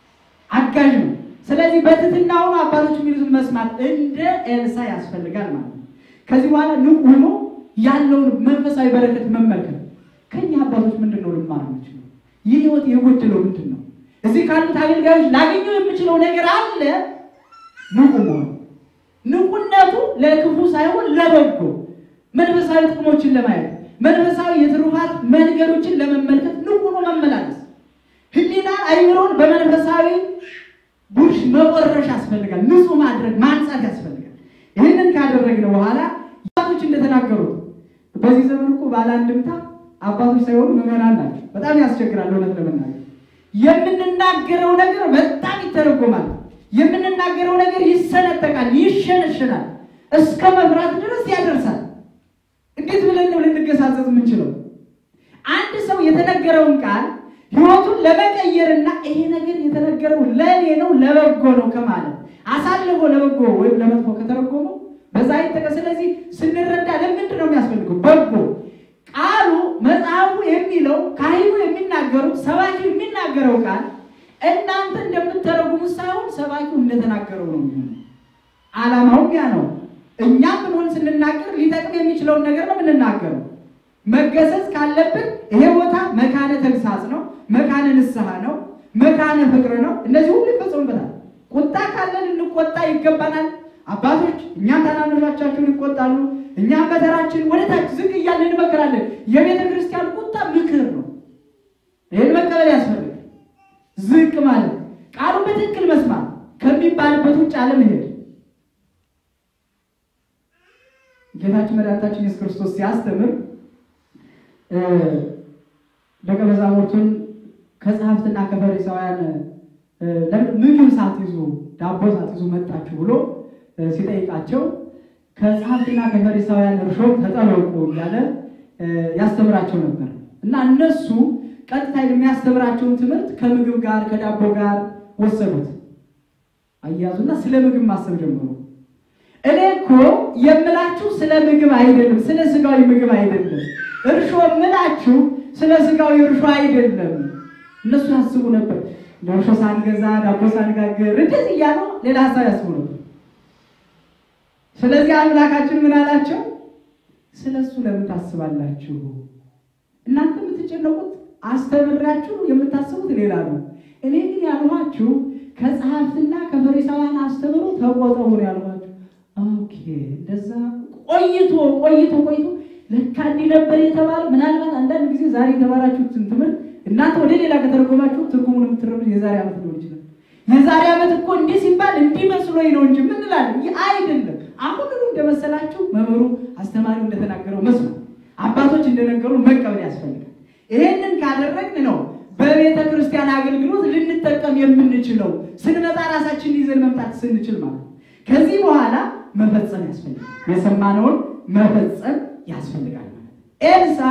S1: አጋዥ ነው ስለዚህ በትህትናው አባቶች የሚሉት መስማት እንደ ኤልሳዕ ያስፈልጋል ማለት ነው ከዚህ በኋላ ንቁ ሆኖ ያለውን መንፈሳዊ በረከት መመልከት ከኛ አባቶች ምንድነው ልማር የምንችለው የህይወት የጎደለው ምንድነው እዚህ ካሉት አገልጋዮች ላገኘው የምችለው ነገር አለ ንቁ ነው ንቁነቱ ለክፉ ሳይሆን ለበጎ መንፈሳዊ ጥቅሞችን ለማየት መንፈሳዊ የትሩፋት መንገዶችን ለመመልከት ንቁ ነው መመላለስ ህሊና አይምሮን በመንፈሳዊ ቡሽ መቆረሽ ያስፈልጋል ንጹህ ማድረግ ማንጻት ያስፈልጋል ይሄንን ካደረግን በኋላ አባቶች እንደተናገሩት በዚህ ዘመን እኮ ባላንድምታ አባቶች ሳይሆኑ ምዕመናን ናቸው በጣም ያስቸግራል እውነት ለመናገር የምንናገረው ነገር በጣም ይተረጎማል የምንናገረው ነገር ይሰነጠቃል ይሸነሸናል እስከ መብራት ድረስ ያደርሳል እንዴት ብለን ነው ልንገሳጸት የምንችለው አንድ ሰው የተነገረውን ቃል ህይወቱን ለመቀየርና ይሄ ነገር የተነገረው ለኔ ነው ለበጎ ነው ከማለት አሳልፎ ለበጎ ወይ ለመጥፎ ከተረጎመው በዛ ይተከ ስለዚህ ስንረዳ ለምንድን ነው የሚያስፈልገው በጎ ቃሉ መጽሐፉ የሚለው ካህኑ የሚናገሩት ሰባኪው የሚናገረው ቃል እናንተ እንደምትተረጉሙ ሳይሆን ሰባኪው እንደተናገረው ነው የሚሆነው ዓላማው ያ ነው እኛም ብንሆን ስንናገር ሊጠቅም የሚችለው ነገር ነው የምንናገረው መገሰጽ ካለብን ይሄ ቦታ መካነ ተግሳጽ ነው መካነ ንስሐ ነው መካነ ፍቅር ነው እነዚህ ሁሉ ይፈጸሙበታል ቁጣ ካለን እንቆጣ ይገባናል አባቶች እኛ ታናናሾቻችሁን ይቆጣሉ እኛ በተራችን ወደታች ዝቅ እያልን እንመከራለን የቤተ ክርስቲያን ቁጣ ምክር ነው ይሄን መቀበል ያስፈልጋል ዝቅ ማለት ቃሉ በትክክል መስማት ከሚባልበት ውጭ ዓለም ይሄድ ጌታችን መድኃኒታችን ኢየሱስ ክርስቶስ ሲያስተምር ደቀ መዛሙርቱን ከጸሐፍትና ከፈሪሳውያን ምግብ ሳትይዙ ዳቦ ሳትይዙ መጣችሁ ብሎ ሲጠይቃቸው ከጸሐፍትና ከፈሪሳውያን እርሾ ተጠበቁ እያለ ያስተምራቸው ነበር እና እነሱ ቀጥታ የሚያስተምራቸውን ትምህርት ከምግብ ጋር ከዳቦ ጋር ወሰዱት አያዙና ስለ ምግብ ማሰብ ጀመሩ። እኔ እኮ የምላችሁ ስለ ምግብ አይደለም፣ ስለ ስጋዊ ምግብ አይደለም። እርሾ የምላችሁ ስለ ስጋዊ እርሾ አይደለም። እነሱ ያስቡ ነበር እርሾ ሳንገዛ ዳቦ ሳንጋገር እንደዚህ እያሉ ሌላ ሀሳብ ያስቡ ነበር። ስለዚህ አምላካችን ምን አላቸው? ስለሱ ለምን ታስባላችሁ? እናንተ የምትጨነቁት አስተምራችሁ የምታስቡት ሌላ ነው። እኔ ግን ያልኋችሁ ከጸሐፍትና ከፈሪሳውያን አስተምሮ ተቆጠቡ ነው ያልኋችሁ። ኦኬ እንደዛ ቆይቶ ቆይቶ ቆይቶ ለካ እንዲህ ነበር የተባለው። ምናልባት አንዳንድ ጊዜ ዛሬ የተማራችሁትን ትምህርት እናንተ ወደ ሌላ ከተረጎማችሁ ትርጉሙን የምትረዱት የዛሬ ዓመት ሊሆን ይችላል። የዛሬ ዓመት እኮ እንዲህ ሲባል እንዲህ መስሎኝ ነው እንጂ ምን እንላለን? ይህ አይደለም። አሁን እንደመሰላችሁ መምህሩ አስተማሪው እንደተናገረው መስሎ አባቶች እንደነገሩ መቀበል ያስፈልጋል። ይሄንን ካደረግን ነው በቤተ ክርስቲያን አገልግሎት ልንጠቀም የምንችለው፣ ስንመጣ ራሳችንን ይዘን መምጣት ስንችል ማለት ነው። ከዚህ በኋላ መፈጸም ያስፈልጋል። የሰማነውን መፈጸም ያስፈልጋል ማለት ኤልሳ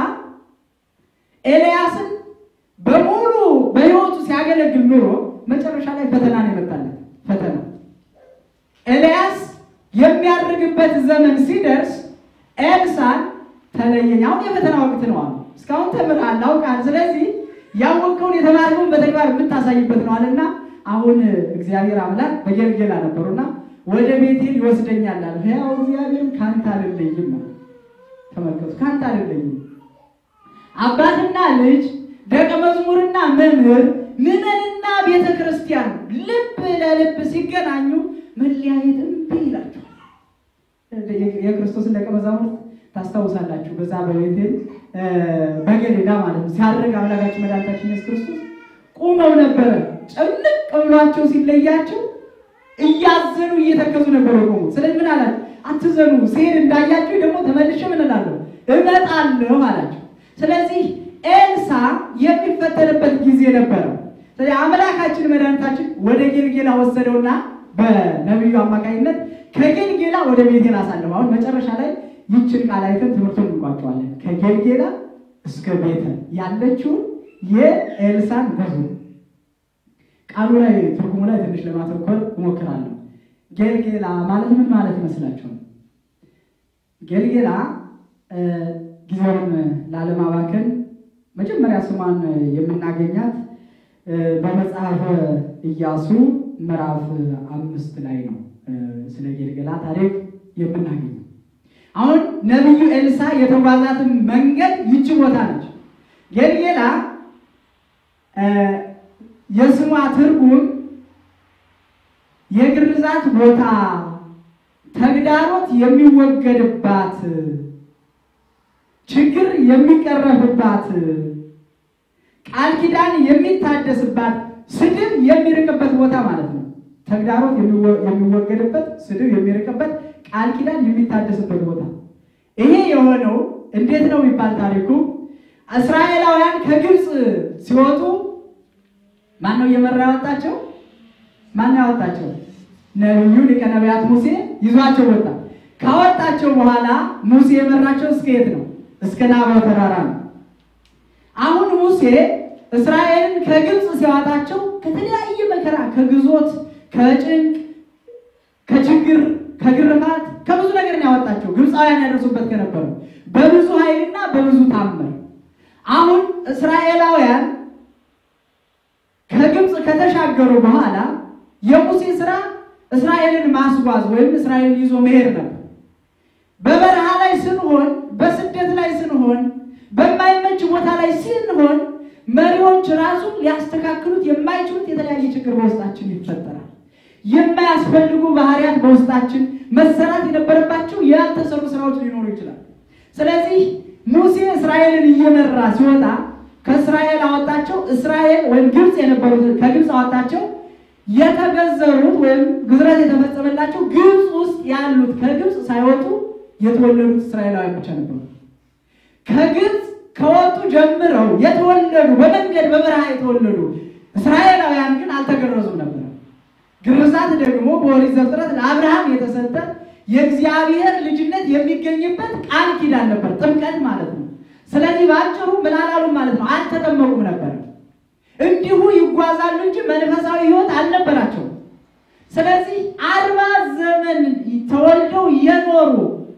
S1: ኤልያስን በሙሉ በሕይወቱ ሲያገለግል ኑሮ መጨረሻ ላይ ፈተና ነው የመጣለት። ፈተና ኤልያስ የሚያርግበት ዘመን ሲደርስ ኤልሳን ተለየኝ። አሁን የፈተና ወቅት ነው አለ። እስካሁን ተምረሃል አውቃል። ስለዚህ ያወቀውን የተማርከውን በተግባር የምታሳይበት ነው አለና አሁን እግዚአብሔር አምላክ በጌልጌላ ነበሩና ወደ ቤቴል ይወስደኛል አለ። ያው እግዚአብሔር ካንተ አይደለኝም ማለት ተመልከቱ፣ ካንተ አይደለኝም። አባትና ልጅ ደቀ መዝሙርና መምህር ምዕመንና ቤተ ክርስቲያን ልብ ለልብ ሲገናኙ መለያየት እምቢ ይላቸዋል። የክርስቶስን ደቀ መዛሙርት ታስታውሳላችሁ። በዛ በቤቴል በገሊላ ማለት ነው ሲያደርግ አምላካችን መድኃኒታችን ኢየሱስ ክርስቶስ ቆመው ነበረ። ጭንቅ ብሏቸው ሲለያቸው እያዘኑ እየተከዙ ነበር ቆሙ። ስለዚህ ምን አላቸው? አትዘኑ፣ ሲሄድ እንዳያችሁ ደግሞ ተመልሼ ምን እላለሁ እመጣለሁ አላቸው። ስለዚህ ኤልሳ የሚፈተንበት ጊዜ ነበር። ስለዚህ አምላካችን መድኃኒታችን ወደ ጌልጌላ ወሰደውና በነብዩ አማካይነት ከጌልጌላ ወደ ቤቴል አሳለፈው። አሁን መጨረሻ ላይ ይችን ቃል አይተን ትምህርቱን እንቋጨዋለን። ከጌልጌላ እስከ ቤቴል ያለችው የኤልሳን ጉዞ ቃሉ ላይ ትርጉሙ ላይ ትንሽ ለማተኮር እሞክራለሁ። ጌልጌላ ማለት ምን ማለት ይመስላችኋል? ጌልጌላ ጊዜውን ላለማባከን መጀመሪያ ስሟን የምናገኛት በመጽሐፈ ኢያሱ ምዕራፍ አምስት ላይ ነው ስለ ጌልጌላ ታሪክ የምናገኘው። አሁን ነብዩ ኤልሳ የተጓዛትን መንገድ ይቺ ቦታ ነች። ጌልጌላ የስሟ ትርጉም የግርዛት ቦታ፣ ተግዳሮት የሚወገድባት፣ ችግር የሚቀረፍባት፣ ቃል ኪዳን የሚታደስባት፣ ስድብ የሚርቅበት ቦታ ማለት ነው። ተግዳሮት የሚወገድበት፣ ስድብ የሚርቅበት፣ ቃል ኪዳን የሚታደስበት ቦታ። ይሄ የሆነው እንዴት ነው የሚባል ታሪኩ እስራኤላውያን ከግብጽ ሲወጡ ማን ነው እየመራ ያወጣቸው? ማን ነው ያወጣቸው? ነብዩ ሊቀ ነቢያት ሙሴ ይዟቸው ወጣ። ካወጣቸው በኋላ ሙሴ የመራቸው እስከ የት ነው? እስከ ናባው ተራራ ነው። አሁን ሙሴ እስራኤልን ከግብጽ ሲያወጣቸው ከተለያየ መከራ፣ ከግዞት፣ ከጭንቅ፣ ከችግር፣ ከግርፋት፣ ከብዙ ነገር ነው ያወጣቸው። ግብጻውያን ያደረሱበት ከነበረው በብዙ ኃይልና በብዙ ታምር። አሁን እስራኤላውያን ከግብጽ ከተሻገሩ በኋላ የሙሴ ስራ እስራኤልን ማስጓዝ ወይም እስራኤልን ይዞ መሄድ ነበር። በበረሃ ላይ ስንሆን፣ በስደት ላይ ስንሆን፣ በማይመች ቦታ ላይ ስንሆን መሪዎች ራሱ ሊያስተካክሉት የማይችሉት የተለያየ ችግር በውስጣችን ይፈጠራል። የማያስፈልጉ ባህሪያት በውስጣችን መሰራት የነበረባቸው ያልተሰሩ ስራዎች ሊኖሩ ይችላል። ስለዚህ ሙሴ እስራኤልን እየመራ ሲወጣ ከእስራኤል አወጣቸው። እስራኤል ወይም ግብጽ የነበሩት ከግብጽ አወጣቸው። የተገዘሩት ወይም ግዝረት የተፈጸመላቸው ግብጽ ውስጥ ያሉት ከግብጽ ሳይወጡ የተወለዱት እስራኤላውያን ብቻ ነበሩ። ከግብፅ ከወጡ ጀምረው የተወለዱ በመንገድ በበረሃ የተወለዱ እስራኤላውያን ግን አልተገረዙም ነበር። ግርዛት ደግሞ በኦሪት ዘፍጥረት ለአብርሃም የተሰጠ የእግዚአብሔር ልጅነት የሚገኝበት ቃል ኪዳን ነበር፣ ጥምቀት ማለት ነው። ስለዚህ ባጭሩ ምን አላሉም ማለት ነው፣ አልተጠመቁም ነበር። እንዲሁ ይጓዛሉ እንጂ መንፈሳዊ ሕይወት አልነበራቸው። ስለዚህ አርባ ዘመን ተወልደው የኖሩ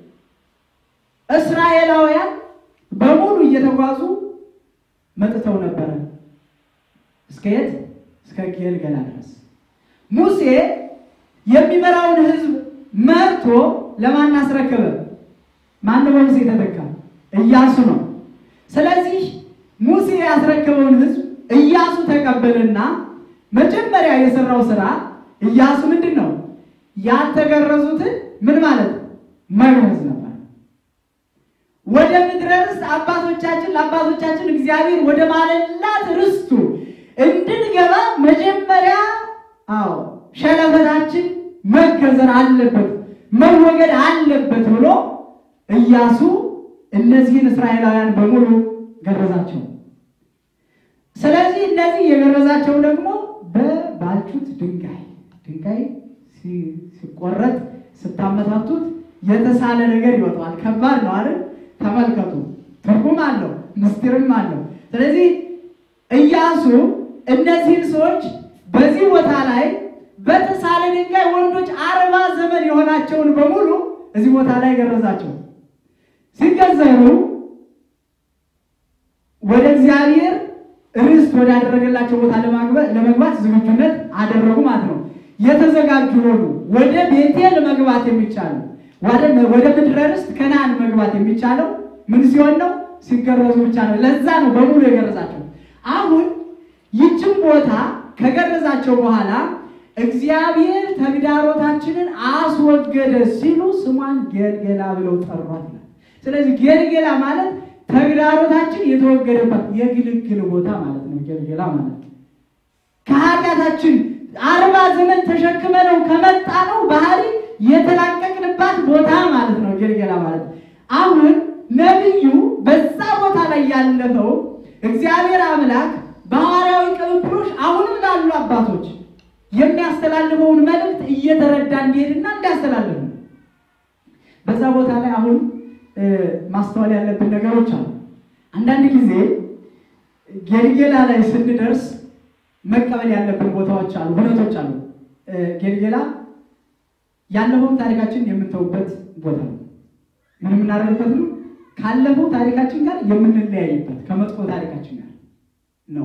S1: እስራኤላውያን በሙሉ እየተጓዙ መጥተው ነበር እስከ የት? እስከ ጌልገላ ድረስ። ሙሴ የሚመራውን ሕዝብ መርቶ ለማን አስረከበ? ማን ነው ሙሴ ተተካ? ኢያሱ ነው። ስለዚህ ሙሴ ያስረከበውን ሕዝብ ኢያሱ ተቀበለና መጀመሪያ የሰራው ስራ ኢያሱ ምንድነው? ያልተገረዙትን ምን ማለት መግረዝ ነበር። ወደ ምድረ ርስት አባቶቻችን ለአባቶቻችን እግዚአብሔር ወደ ማለላት ርስቱ እንድንገባ መጀመሪያ አዎ ሸለፈታችን መገዘር አለበት መወገድ አለበት ብሎ ኢያሱ እነዚህን እስራኤላውያን በሙሉ ገረዛቸው። ስለዚህ እነዚህ የገረዛቸው ደግሞ በባልጩት ድንጋይ ድንጋይ ሲቆረጥ ስታመታቱት የተሳለ ነገር ይወጣል። ከባድ ነው አይደል? ተመልከቱ፣ ትርጉም አለው፣ ምስጢርም አለው። ስለዚህ ኢያሱ እነዚህን ሰዎች በዚህ ቦታ ላይ በተሳለ ድንጋይ ወንዶች አርባ ዘመን የሆናቸውን በሙሉ እዚህ ቦታ ላይ ገረዛቸው። ሲገዘሩ ወደ እግዚአብሔር ርስት ወዳደረገላቸው ቦታ ለመግባት ዝግጁነት አደረጉ ማለት ነው። የተዘጋጁ ሆኑ። ወደ ቤቴል መግባት የሚቻለው ወደ ወደ ምድረ ርስት ከነዓን መግባት የሚቻለው ምን ሲሆን ነው? ሲገረዙ ብቻ ነው። ለዛ ነው በሙሉ የገረዛቸው። አሁን ይህችን ቦታ ከገረዛቸው በኋላ እግዚአብሔር ተግዳሮታችንን አስወገደ ሲሉ ስሟን ጌልጌላ ብለው ጠሯት። ስለዚህ ጌልጌላ ማለት ተግዳሮታችን የተወገደበት የግልግል ቦታ ማለት ነው። ጌልጌላ ማለት ከኃጢአታችን አርባ ዘመን ተሸክመነው ከመጣነው ባህሪ የተላቀቅንባት ቦታ ማለት ነው ጌልጌላ ማለት። አሁን ነብዩ በዛ ቦታ ላይ ያለፈው እግዚአብሔር አምላክ በሐዋርያዊ ቅብብሎሽ አሁንም ላሉ አባቶች የሚያስተላልፈውን መልእክት እየተረዳ እንዲሄድና እንዲያስተላልፍ ነው። በዛ ቦታ ላይ አሁን ማስተዋል ያለብን ነገሮች አሉ። አንዳንድ ጊዜ ጌልጌላ ላይ ስንደርስ መቀበል ያለብን ቦታዎች አሉ፣ ሁኔታዎች አሉ። ጌልጌላ ያለፈው ታሪካችን የምንተውበት ቦታ ነው። ምን የምናደርግበት ነው? ካለፈው ታሪካችን ጋር የምንለያይበት ከመጥፎ ታሪካችን ጋር ነው።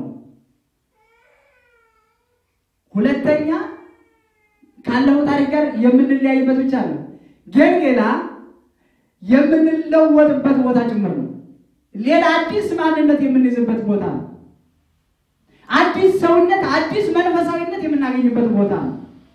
S1: ሁለተኛ ካለፈው ታሪክ ጋር የምንለያይበት ብቻ ነው። ጌልጌላ የምንለወጥበት ቦታ ጭምር ነው። ሌላ አዲስ ማንነት የምንይዝበት ቦታ ነው። አዲስ ሰውነት፣ አዲስ መንፈሳዊነት የምናገኝበት ቦታ ነው።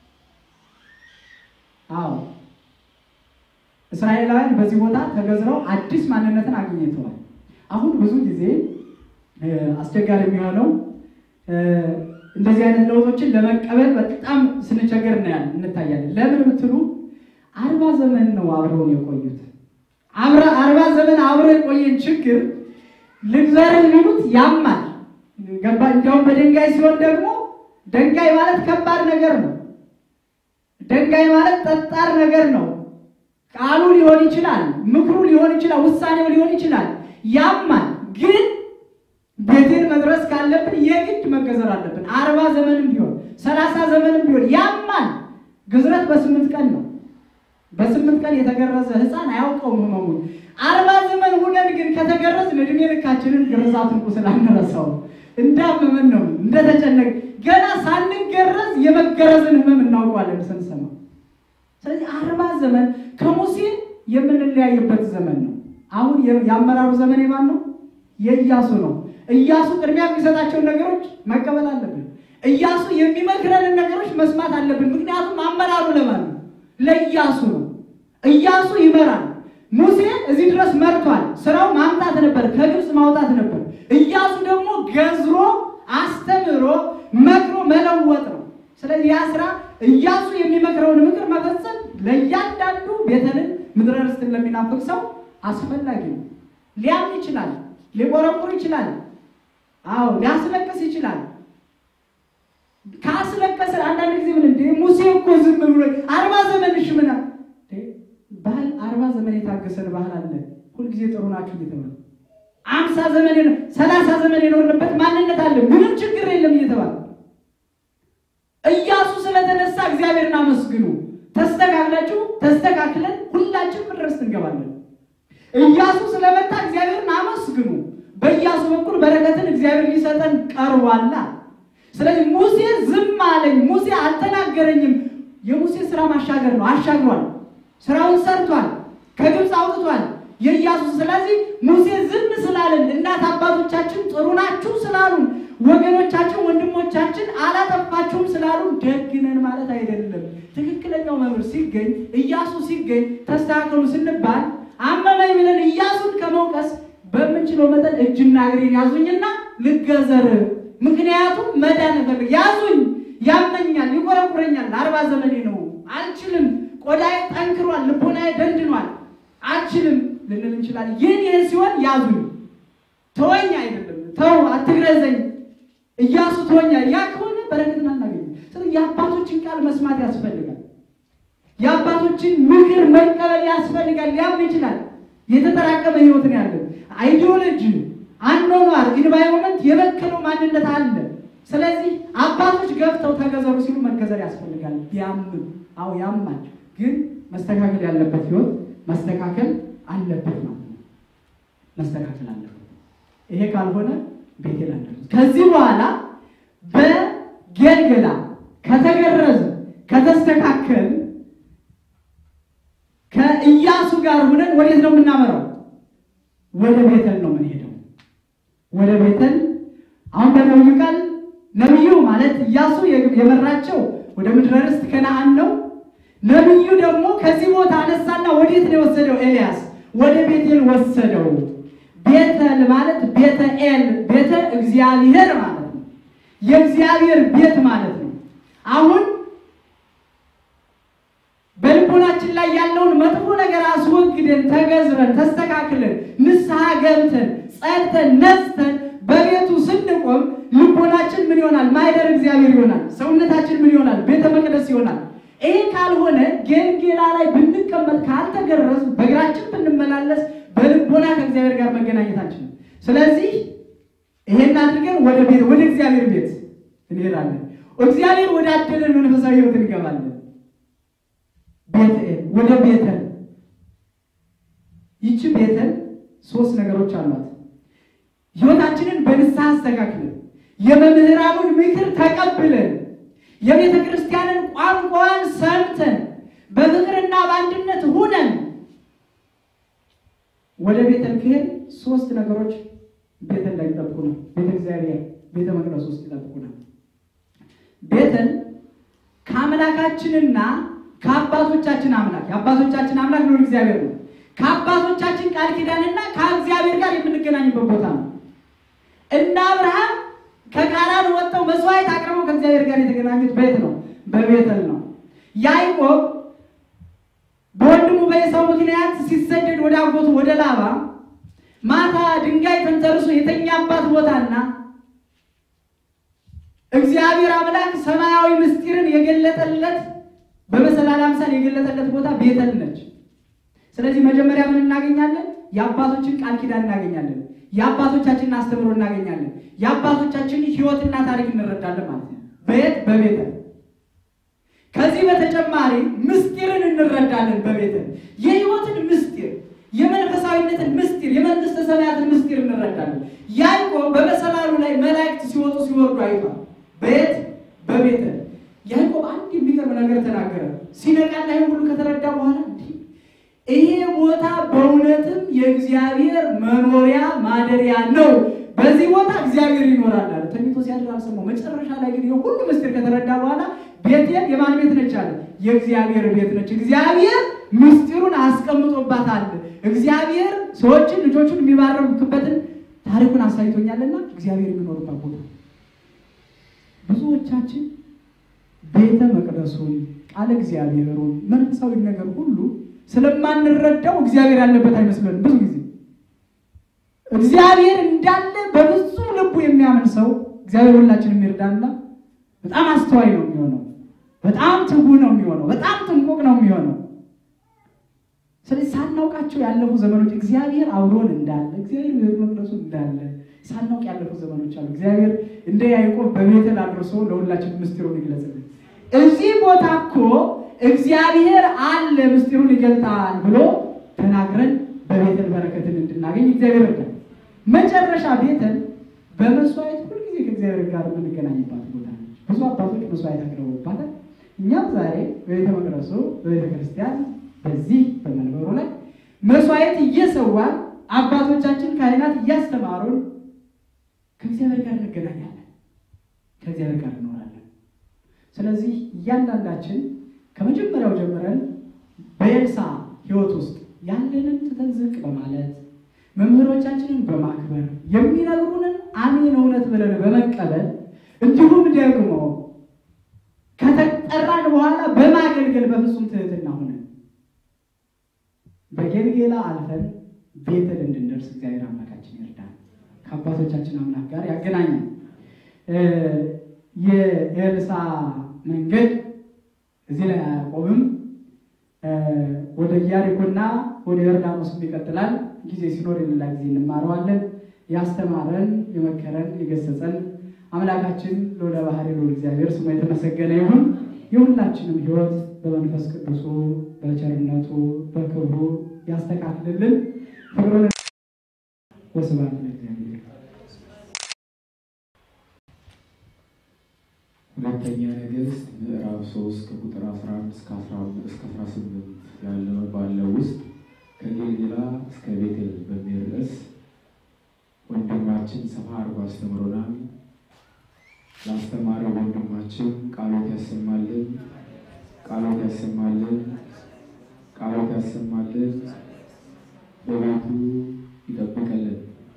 S1: አዎ እስራኤላውያን በዚህ ቦታ ተገዝረው አዲስ ማንነትን አግኝተዋል። አሁን ብዙ ጊዜ አስቸጋሪ የሚሆነው እንደዚህ አይነት ለውጦችን ለመቀበል በጣም ስንቸገር እናያለን እንታያለን። ለምን ብትሉ አርባ ዘመን ነው አብረው የቆዩት። አብረ አርባ ዘመን አብረው የቆየን ችግር ልግዘርን ቢሉት ያማል። ገባ? እንደውም በድንጋይ ሲሆን ደግሞ ድንጋይ ማለት ከባድ ነገር ነው። ድንጋይ ማለት ጠጣር ነገር ነው። ቃሉ ሊሆን ይችላል፣ ምክሩ ሊሆን ይችላል፣ ውሳኔው ሊሆን ይችላል። ያማል። ግን ቤቴን መድረስ ካለብን የግድ መገዘር አለብን። አርባ ዘመንም ቢሆን ሰላሳ ዘመንም ቢሆን ያማል። ግዝረት በስምንት ቀን ነው። በስምንት ቀን የተገረዘ ሕፃን አያውቀውም ህመሙን። አርባ ዘመን ሆነን ግን ከተገረዝን እድሜ ልካችንን ግርዛቱን ቁስል አንረሳው። እንዳመመን ነው እንደተጨነቅ ገና ሳንገረዝ የመገረዝን ህመም እናውቀዋለን ስንሰማ። ስለዚህ አርባ ዘመን ከሙሴ የምንለያይበት ዘመን ነው። አሁን ያመራሩ ዘመን የማን ነው? የኢያሱ ነው። ኢያሱ ቅድሚያ የሚሰጣቸውን ነገሮች መቀበል አለብን። ኢያሱ የሚመክረንን ነገሮች መስማት አለብን። ምክንያቱም አመራሩ ለማን ነው? ለኢያሱ ነው። ኢያሱ ይመራል። ሙሴ እዚህ ድረስ መርቷል። ስራው ማምጣት ነበር፣ ከግብጽ ማውጣት ነበር። ኢያሱ ደግሞ ገዝሮ አስተምሮ መክሮ መለወጥ ነው። ስለዚህ ያ ስራ ኢያሱ የሚመክረውን ምክር መፈጸም ለእያንዳንዱ ቤተልን ምድረ ርስትን ለሚናፍቅ ሰው አስፈላጊ ነው። ሊያም ይችላል፣ ሊቆረቁር ይችላል፣ አዎ ሊያስለቅስ ይችላል። ካስለቀሰ አንዳንድ ጊዜ ምን እንደ ሙሴ እኮ ዝም ብሎ አርባ ዘመን እሺ ምን ባህል አርባ ዘመን የታገሰን ባህል አለ። ሁሉ ጊዜ ጥሩ ናችሁ እየተባለ አምሳ ዘመን ሰላሳ ዘመን የኖርንበት ማንነት አለ። ምንም ችግር የለም እየተባለ ኢያሱ ስለተነሳ እግዚአብሔርን አመስግኑ፣ ተስተካክላችሁ ተስተካክለን ሁላችን ምድረስ እንገባለን። ኢያሱ ስለመጣ እግዚአብሔርን አመስግኑ። በኢያሱ በኩል በረከትን እግዚአብሔር ሊሰጠን ቀርቧልና ስለዚህ ሙሴ ዝም አለኝ፣ ሙሴ አልተናገረኝም። የሙሴ ስራ ማሻገር ነው። አሻግሯል፣ ስራውን ሰርቷል፣ ከግብፅ አውጥቷል የኢያሱ። ስለዚህ ሙሴ ዝም ስላለን እናት አባቶቻችን ጥሩ ናችሁ ስላሉን ወገኖቻችን ወንድሞቻችን አላጠፋችሁም ስላሉን ደግነን ማለት አይደለም። ትክክለኛው መምህር ሲገኝ ኢያሱ ሲገኝ ተስተካከሉ ስንባል አመመኝ ብለን ኢያሱን ከመውቀስ በምንችለው መጠን እጅና እግሬን ያዙኝና ልገዘር፣ ምክንያቱም መዳን ፈልግ ያዙኝ፣ ያመኛል፣ ይቆረቁረኛል፣ አርባ ዘመኔ ነው አልችልም፣ ቆዳዬ ጠንክሯል፣ ልቦናዬ ደንድኗል፣ አልችልም ልንል እንችላለን። ይህን ይህን ሲሆን ያዙኝ፣ ተወኝ አይደለም፣ ተው አትግረዘኝ ኢያሱ ተወኝ። ያ ከሆነ በረከትን አናገኝም። ስለዚህ የአባቶችን ቃል መስማት ያስፈልጋል። የአባቶችን ምክር መቀበል ያስፈልጋል። ሊያም ይችላል የተጠራቀመ ህይወት ነው ያለው። አይዲዮሎጂ አኗኗር ኢንቫይሮንመንት የበከለው ማንነት አለ። ስለዚህ አባቶች ገፍተው ተገዘሩ ሲሉ መገዘር ያስፈልጋል። ቢያምም አው ያማል፣ ግን መስተካከል ያለበት ህይወት መስተካከል አለበት ማለት ነው። መስተካከል አለበት። ይሄ ካልሆነ ቤቴል አለ። ከዚህ በኋላ በጌልገላ ከተገረዘ ከተስተካከለ ከኢያሱ ጋር ሆነን ወዴት ነው የምናመራው? ወደ ቤተል ነው የምንሄደው። ወደ ቤተል አሁን በነብዩ ቃል ነብዩ ማለት ኢያሱ የመራቸው ወደ ምድረ ርስት ከነዓን ነው። ነብዩ ደግሞ ከዚህ ቦታ አነሳና ወዴት ነው የወሰደው? ኤልያስ ወደ ቤቴል ወሰደው። ቤተል ማለት ቤተ ኤል ቤተ እግዚአብሔር ማለት ነው። የእግዚአብሔር ቤት ማለት ነው። አሁን በልቦናችን ላይ ያለውን መጥፎ ነገር አስወግደን ተገዝረን ተስተካክለን ንስሐ ገብተን ጸድተን ነጽተን በቤቱ ስንቆም ልቦናችን ምን ይሆናል? ማይደር እግዚአብሔር ይሆናል። ሰውነታችን ምን ይሆናል? ቤተ መቅደስ ይሆናል። ይሄ ካልሆነ ጌልጌላ ላይ ብንቀመጥ ካልተገረዝ በእግራችን ብንመላለስ በልቦና ከእግዚአብሔር ጋር መገናኘታችን። ስለዚህ ይሄን አድርገን ወደ ቤት ወደ እግዚአብሔር ቤት እንሄዳለን። እግዚአብሔር ወደ አደለን መንፈሳዊ ህይወት እንገባለን። ቤተል ወደ ቤተል ይቺ ቤተል ሶስት ነገሮች አሏት። ህይወታችንን በንስሐ አስተካክለን የመምህራኑን ምክር ተቀብለን የቤተ ክርስቲያንን ቋንቋን ሰምተን በፍቅርና በአንድነት ሆነን ወደ ቤተል ከሄድ ሶስት ነገሮች ቤተል ላይ ይጠብቁናል። ቤተ እግዚአብሔር ቤተ መቅደስ ውስጥ ይጠብቁናል። ቤተል ከአምላካችንና ከአባቶቻችን አምላክ የአባቶቻችን አምላክ ነው እግዚአብሔር ነው። ከአባቶቻችን ቃል ኪዳንና ከእግዚአብሔር ጋር የምንገናኝበት ቦታ ነው። እና አብርሃም ከካራን ወጥተው መስዋዕት አቅርበው ከእግዚአብሔር ጋር የተገናኙት ቤት ነው፣ በቤተል ነው። ያዕቆብ በወንድሙ በኤሳው ምክንያት ሲሰደድ ወደ አጎቱ ወደ ላባ ማታ ድንጋይ ተንተርሶ የተኛባት ቦታና እግዚአብሔር አምላክ ሰማያዊ ምስጢርን የገለጠለት በመሰላል አምሳል የገለጠለት ቦታ ቤተል ነች። ስለዚህ መጀመሪያ ምን እናገኛለን? የአባቶችን ቃል ኪዳን እናገኛለን። የአባቶቻችንን አስተምሮ እናገኛለን። የአባቶቻችንን ህይወትና ታሪክ እንረዳለን ማለት ነው። በየት? በቤተል። ከዚህ በተጨማሪ ምስጢርን እንረዳለን። በቤተል የህይወትን ምስጢር፣ የመንፈሳዊነትን ምስጢር፣ የመንግስተ ሰማያትን ምስጢር እንረዳለን። ያዕቆብ በመሰላሉ ላይ መላእክት ሲወጡ ሲወርዱ አይቷል። በየት? በቤተል። ያዕቆብ አንድ የሚገርም ነገር ተናገረ። ሲነቃና ይሄን ሁሉ ከተረዳ በኋላ ይሄ ቦታ በእውነትም የእግዚአብሔር መኖሪያ ማደሪያ ነው፣ በዚህ ቦታ እግዚአብሔር ይኖራል አለ። ተኝቶ ሲያድር አልሰማው። መጨረሻ ላይ ግን ሁሉ ምስጢር ከተረዳ በኋላ ቤቴል የማን ቤት ነች አለ? የእግዚአብሔር ቤት ነች። እግዚአብሔር ምስጢሩን አስቀምጦባታል። እግዚአብሔር ሰዎችን ልጆቹን የሚባርክበትን ታሪኩን አሳይቶኛልና እግዚአብሔር የሚኖርባት ቦታ። ብዙዎቻችን ቤተ መቅደሱን ቃለ እግዚአብሔሩን መንፈሳዊ ነገር ሁሉ ስለማንረዳው እግዚአብሔር ያለበት አይመስልም። ብዙ ጊዜ እግዚአብሔር እንዳለ በፍጹም ልቡ የሚያምን ሰው እግዚአብሔር ሁላችንም ይርዳና በጣም አስተዋይ ነው የሚሆነው፣ በጣም ትጉ ነው የሚሆነው፣ በጣም ጥንቁቅ ነው የሚሆነው። ስለዚህ ሳናውቃቸው ያለፉ ዘመኖች እግዚአብሔር አብሮን እንዳለ እግዚአብሔር በመቅደሱ እንዳለ ሳናውቅ ያለፉ ዘመኖች አሉ። እግዚአብሔር እንደ ያዕቆብ በቤተል አድርሶ ለሁላችን ምስጢሩን ይገለጽልን። እዚህ ቦታ እኮ እግዚአብሔር አለ ምስጢሩን ይገልጣል ብሎ ተናግረን በቤተል በረከትን እንድናገኝ እግዚአብሔር ረዳ። መጨረሻ ቤተል በመስዋዕት ሁልጊዜ ከእግዚአብሔር ጋር የምንገናኝባት ቦታ ነች። ብዙ አባቶች መስዋዕት አቅርበውባታል። እኛም ዛሬ በቤተ መቅደሱ በቤተ ክርስቲያን በዚህ በመንበሩ ላይ መስዋዕት እየሰዋን አባቶቻችን ካህናት እያስተማሩን ከእግዚአብሔር ጋር እንገናኛለን፣ ከእግዚአብሔር ጋር እንኖራለን። ስለዚህ እያንዳንዳችን ከመጀመሪያው ጀምረን በኤልሳ ሕይወት ውስጥ ያለንን ትተን ዝቅ በማለት መምህሮቻችንን በማክበር የሚነግሩንን አሜን እውነት ብለን በመቀበል እንዲሁም ደግሞ ከተጠራን በኋላ በማገልገል በፍጹም ትህትና ሆነን በጌልጌላ አልፈን ቤተል እንድንደርስ እግዚአብሔር አምላካችን ይርዳን፣ ከአባቶቻችን አምላክ ጋር ያገናኛል። የኤልሳ መንገድ እዚህ ላይ አያቆምም። ወደ ኢያሪኮና ወደ ዮርዳኖስ ይቀጥላል። ጊዜ ሲኖር የሌላ ጊዜ እንማረዋለን። ያስተማረን የመከረን የገሰጸን አምላካችን ለወደ ባህሪ ነው እግዚአብሔር ስሙ የተመሰገነ ይሁን። የሁላችንም ሕይወት በመንፈስ ቅዱሱ በቸርነቱ በክብሩ ያስተካክልልን። ፍቅሩን ወስብሐት ለእግዚአብሔር።
S2: ሁለተኛ ነገሥት ምዕራፍ ሶስት ከቁጥር አስራ አንድ እስከ አስራ ስምንት ያለው ባለው ውስጥ ከጌልጌላ እስከ ቤቴል በሚል ርዕስ ወንድማችን ሰፋ አድርጎ አስተምሮናል። ላስተማረው ወንድማችን ቃሎት ያሰማልን፣ ቃሎት ያሰማልን፣ ቃሎት ያሰማልን፣ በቤቱ ይጠብቀልን።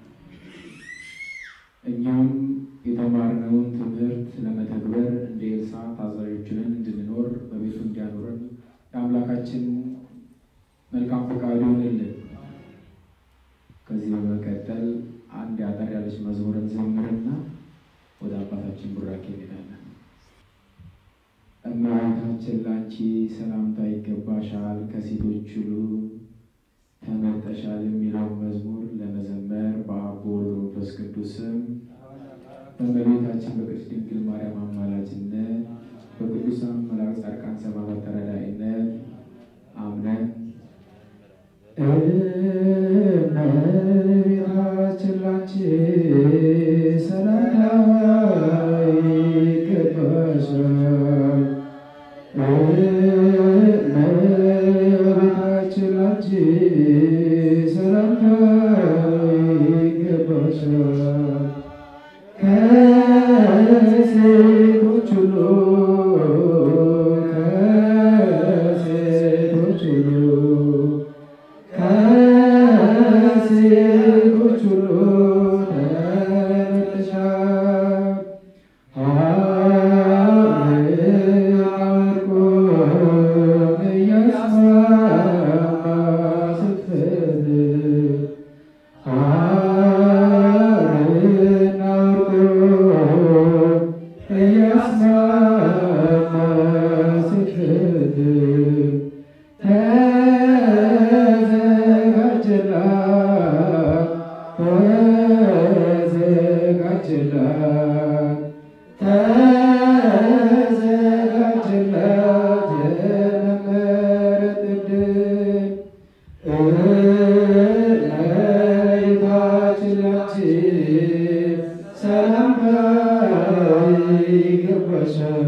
S2: እኛም የተማርነውን ትምህርት ለመተግበር እንደ ኤልሳ ታዛዦችንን እንድንኖር በቤቱ እንዲያኖረን የአምላካችን መልካም ፈቃዱ ይሁንልን። ከዚህ በመቀጠል አንድ አጠር ያለች መዝሙርን ዘምርና ወደ አባታችን ቡራኬ እንሄዳለን። እመቤታችን ላንቺ ሰላምታ ይገባሻል፣ ከሴቶች ሁሉ ተመርጠሻል የሚለው መዝሙር ለመዘመር በአብ በወልድ በመንፈስ ቅዱስ ስም በእመቤታችን በቅድስት ድንግል ማርያም አማላጅነት በቅዱሳን መላእክት ጻድቃን ሰማዕታት ተራዳኢነት አምነን እመቤታችን ላንቺ ሰላምታ ይገባሻል፣ እመቤታችን ላንቺ ሰላምታ ይገባሻል፣ ከሴቶች ሁሉ ከሴቶች ሁሉ ከሴቶች ሁሉ ተመርጠሻል። ሐረግና ወርቁን እያስማማ ስትፈትል ሐረግና ወርቁን እያስማማ ስትፈትል ተዘጋጀላት ተዘጋጀላት ተዘጋጀላት የመመረጥ ዕድል። እመቤታችን ላንቺ ሰላምታ ይገባሻል፣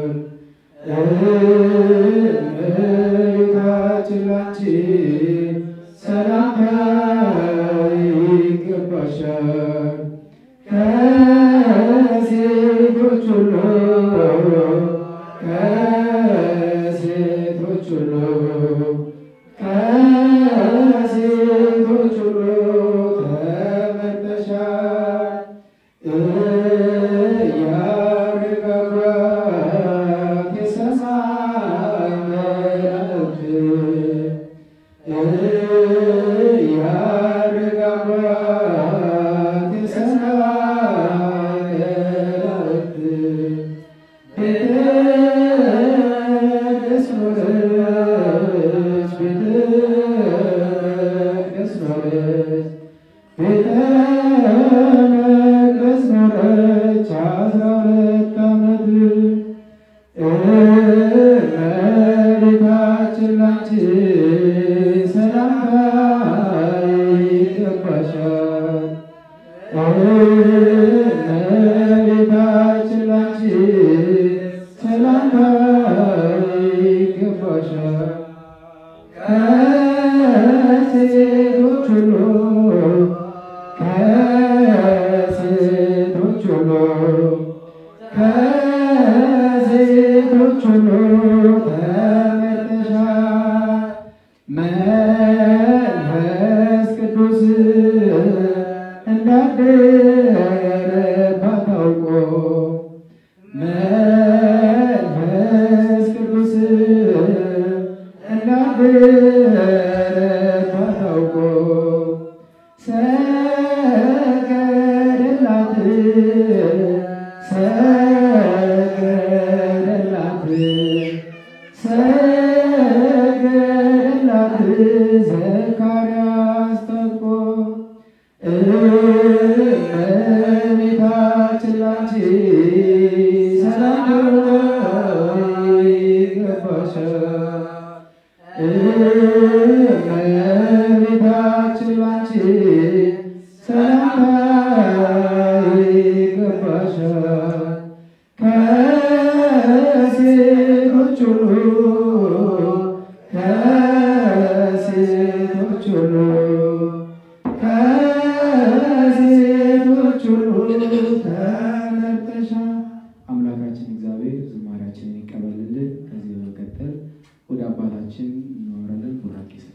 S2: እመቤታችን ላንቺ ሰላምታ ይገባሻል፣ ከሴቶች ሁሉ ከሴቶች ሁሉ ከሴቶች ሁሉ ተመርጠሻል። እያረጋጓት የሰማይ መላእክት ሰላምታ ይገባሻል። ከሴቶች ሁሉ ከሴቶች ሁሉ ከሴቶች ሁሉ ተመርጠሻል። መንፈስ ቅዱስ እንዳደረባት አውቆ መንፈስ ቅዱስ እንዳደረባት አውቆ ሰገደላት ሰገደላት ሰገደላት ዘካርያስ ታጥቆ እመቤታችን ላንቺ ሰላምታ ይገባሻል። እመቤታችን ላንቺ ሰላምታ ይገባሻል። ከሴቶች ሁሉ ከሴቶች ሁሉ ከሴቶች ሁሉ ተመርጠሻል። አምላካችን እግዚአብሔር ዝማሬያችንን ይቀበልልን። ከዚህ በመቀጠል ወደ አባታችን እንወራለን። ቡራኬ ሰጥ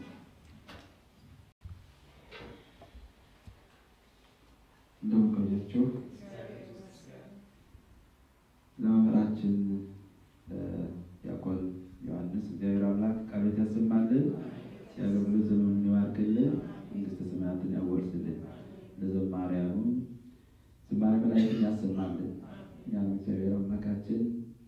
S2: እንደምን ቆያችሁ? ለመምህራችን ዲያቆን ዮሐንስ እግዚአብሔር አምላክ ቃሉን ያሰማልን፣ የአገልግሎት ዘመኑን ይባርክልን፣ መንግሥተ ሰማያትን ያወርስልን። ለዘማሪያኑ ዝማሬ መላእክትን ያሰማልን። እኛም እግዚአብሔር አምላካችን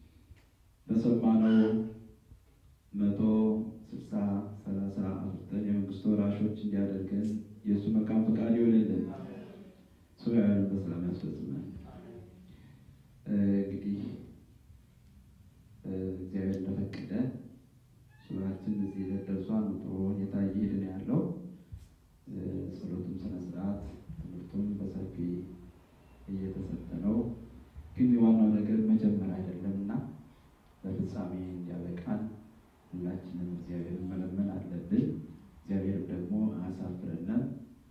S2: በሰማነው መቶ ስልሳ ሰላሳ አፍርተን የመንግስቱ ወራሾች እንዲያደርገን የእሱ መልካም ፈቃድ ይሆንልን። ሱባኤውን በሰላም ያስፈጽመን። እንግዲህ እግዚአብሔር እንደፈቀደ ሱባኤያችን እዚህ ደርሷል። ጥሩ ሁኔታ እየሄደ ነው ያለው። ጸሎቱም ስነ ስርዓት ትምህርቱም በሰፊ እየተሰጠ ነው። ግን ዋናው ነገር መጀመር አይደለምና በፍጻሜ እንዲያበቃን ሁላችንም እግዚአብሔርን መለመን አለብን። እግዚአብሔርም ደግሞ አያሳፍረንም።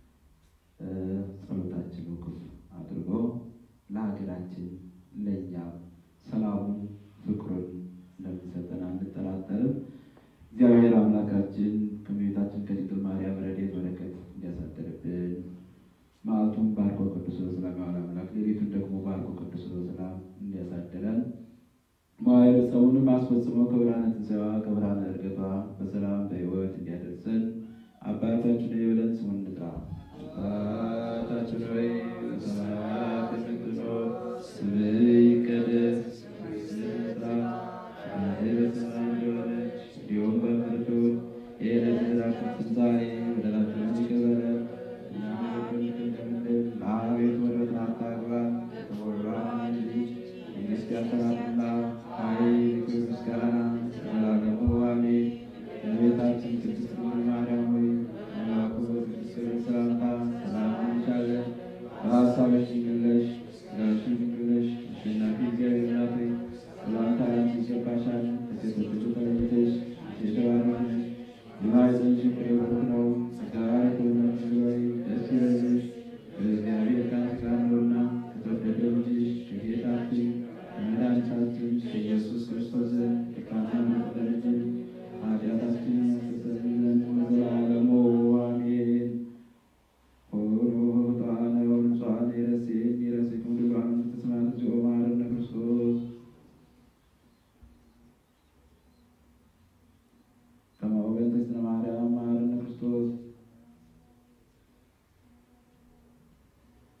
S2: ጸሎታችን ውቁፍ አድርጎ ለሀገራችን ለእኛም ሰላሙን ፍቅሩን እንደሚሰጠን አንጠራጠርም። እግዚአብሔር አምላካችን ከእመቤታችን ከድንግል ማርያም ረድኤት በረከት እንዲያሳድርብን መዓልቱን ባርኮ ቅዱስ በሰላም ያዋል አምላክ ሌሊቱን ደግሞ ባርኮ ቅዱስ በሰላም እንዲያሳድረን መዋዕለ ጾሙንም አስፈጽሞ ከብርሃነ ትንሣኤዋ ከብርሃነ ዕርገቷ በሰላም በሕይወት እንዲያደርሰን አባታችን ሆይ ብለን ስሙን እንጥራ። አባታችን ሆይ በሰማያት የምትኖር ስምህ ይቀደስ፣ መንግሥትህ ትምጣ፣ ፈቃድህ በሰማይ እንደሆነች እንዲሁም በምድር ትሁን። የዕለት እንጀራችንን ዛሬ በደላችንን ይቅር በለን እኛም የበደሉንን እንደምንል። አቤቱ ወደ ፈተና አታግባን ከክፉ አድነን እንጂ መንግሥት ያንተ ናትና ኃይል፣ ክብር፣ ምስጋና ለዘላለሙ አሜን። እመቤታችን ቅድስት ድንግል ማርያም ሆይ መልአኩ በቅዱስ ገብርኤል ሰላምታ ሰላም እንልሻለን። በሐሳብሽ ድንግል ነሽ፣ በሥጋሽም ድንግል ነሽ። አሸናፊ እግዚአብሔር እናት ሆይ ሰላምታ ላንቺ ይገባሻል። ከሴቶች ሁሉ ተለይተሽ የተባረክሽ ነሽ፣ የማኅፀንሽ ፍሬ ብሩክ ነው። ጸጋን የተሞላሽ ሆይ ደስ ይበልሽ፣ እግዚአብሔር ከአንቺ ጋር ነውና ከተወደደው ልጅሽ ከጌታችን ከመድኃኒታችን ከኢየሱስ ክርስቶስ ዘንድ ይቅርታና ምሕረት ለምኝልን ኃጢአታችንን ያስተሰርይልን ለዘላለሙ አሜን። ሆኖ ጣነ ወንጿን የረሴን የረሴቱን ድጓን ተስማት እግዚኦ መሐረነ ክርስቶስ ከማወገን ተስነ ማርያም መሐረነ ክርስቶስ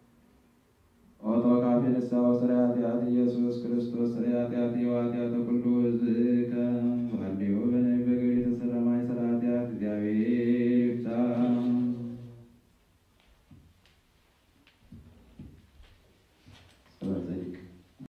S2: ኦቶ ካፌ ነሳ ወሰሪያት ያት ኢየሱስ ክርስቶስ ሰሪያት ያት የዋት ያተ ኩሉ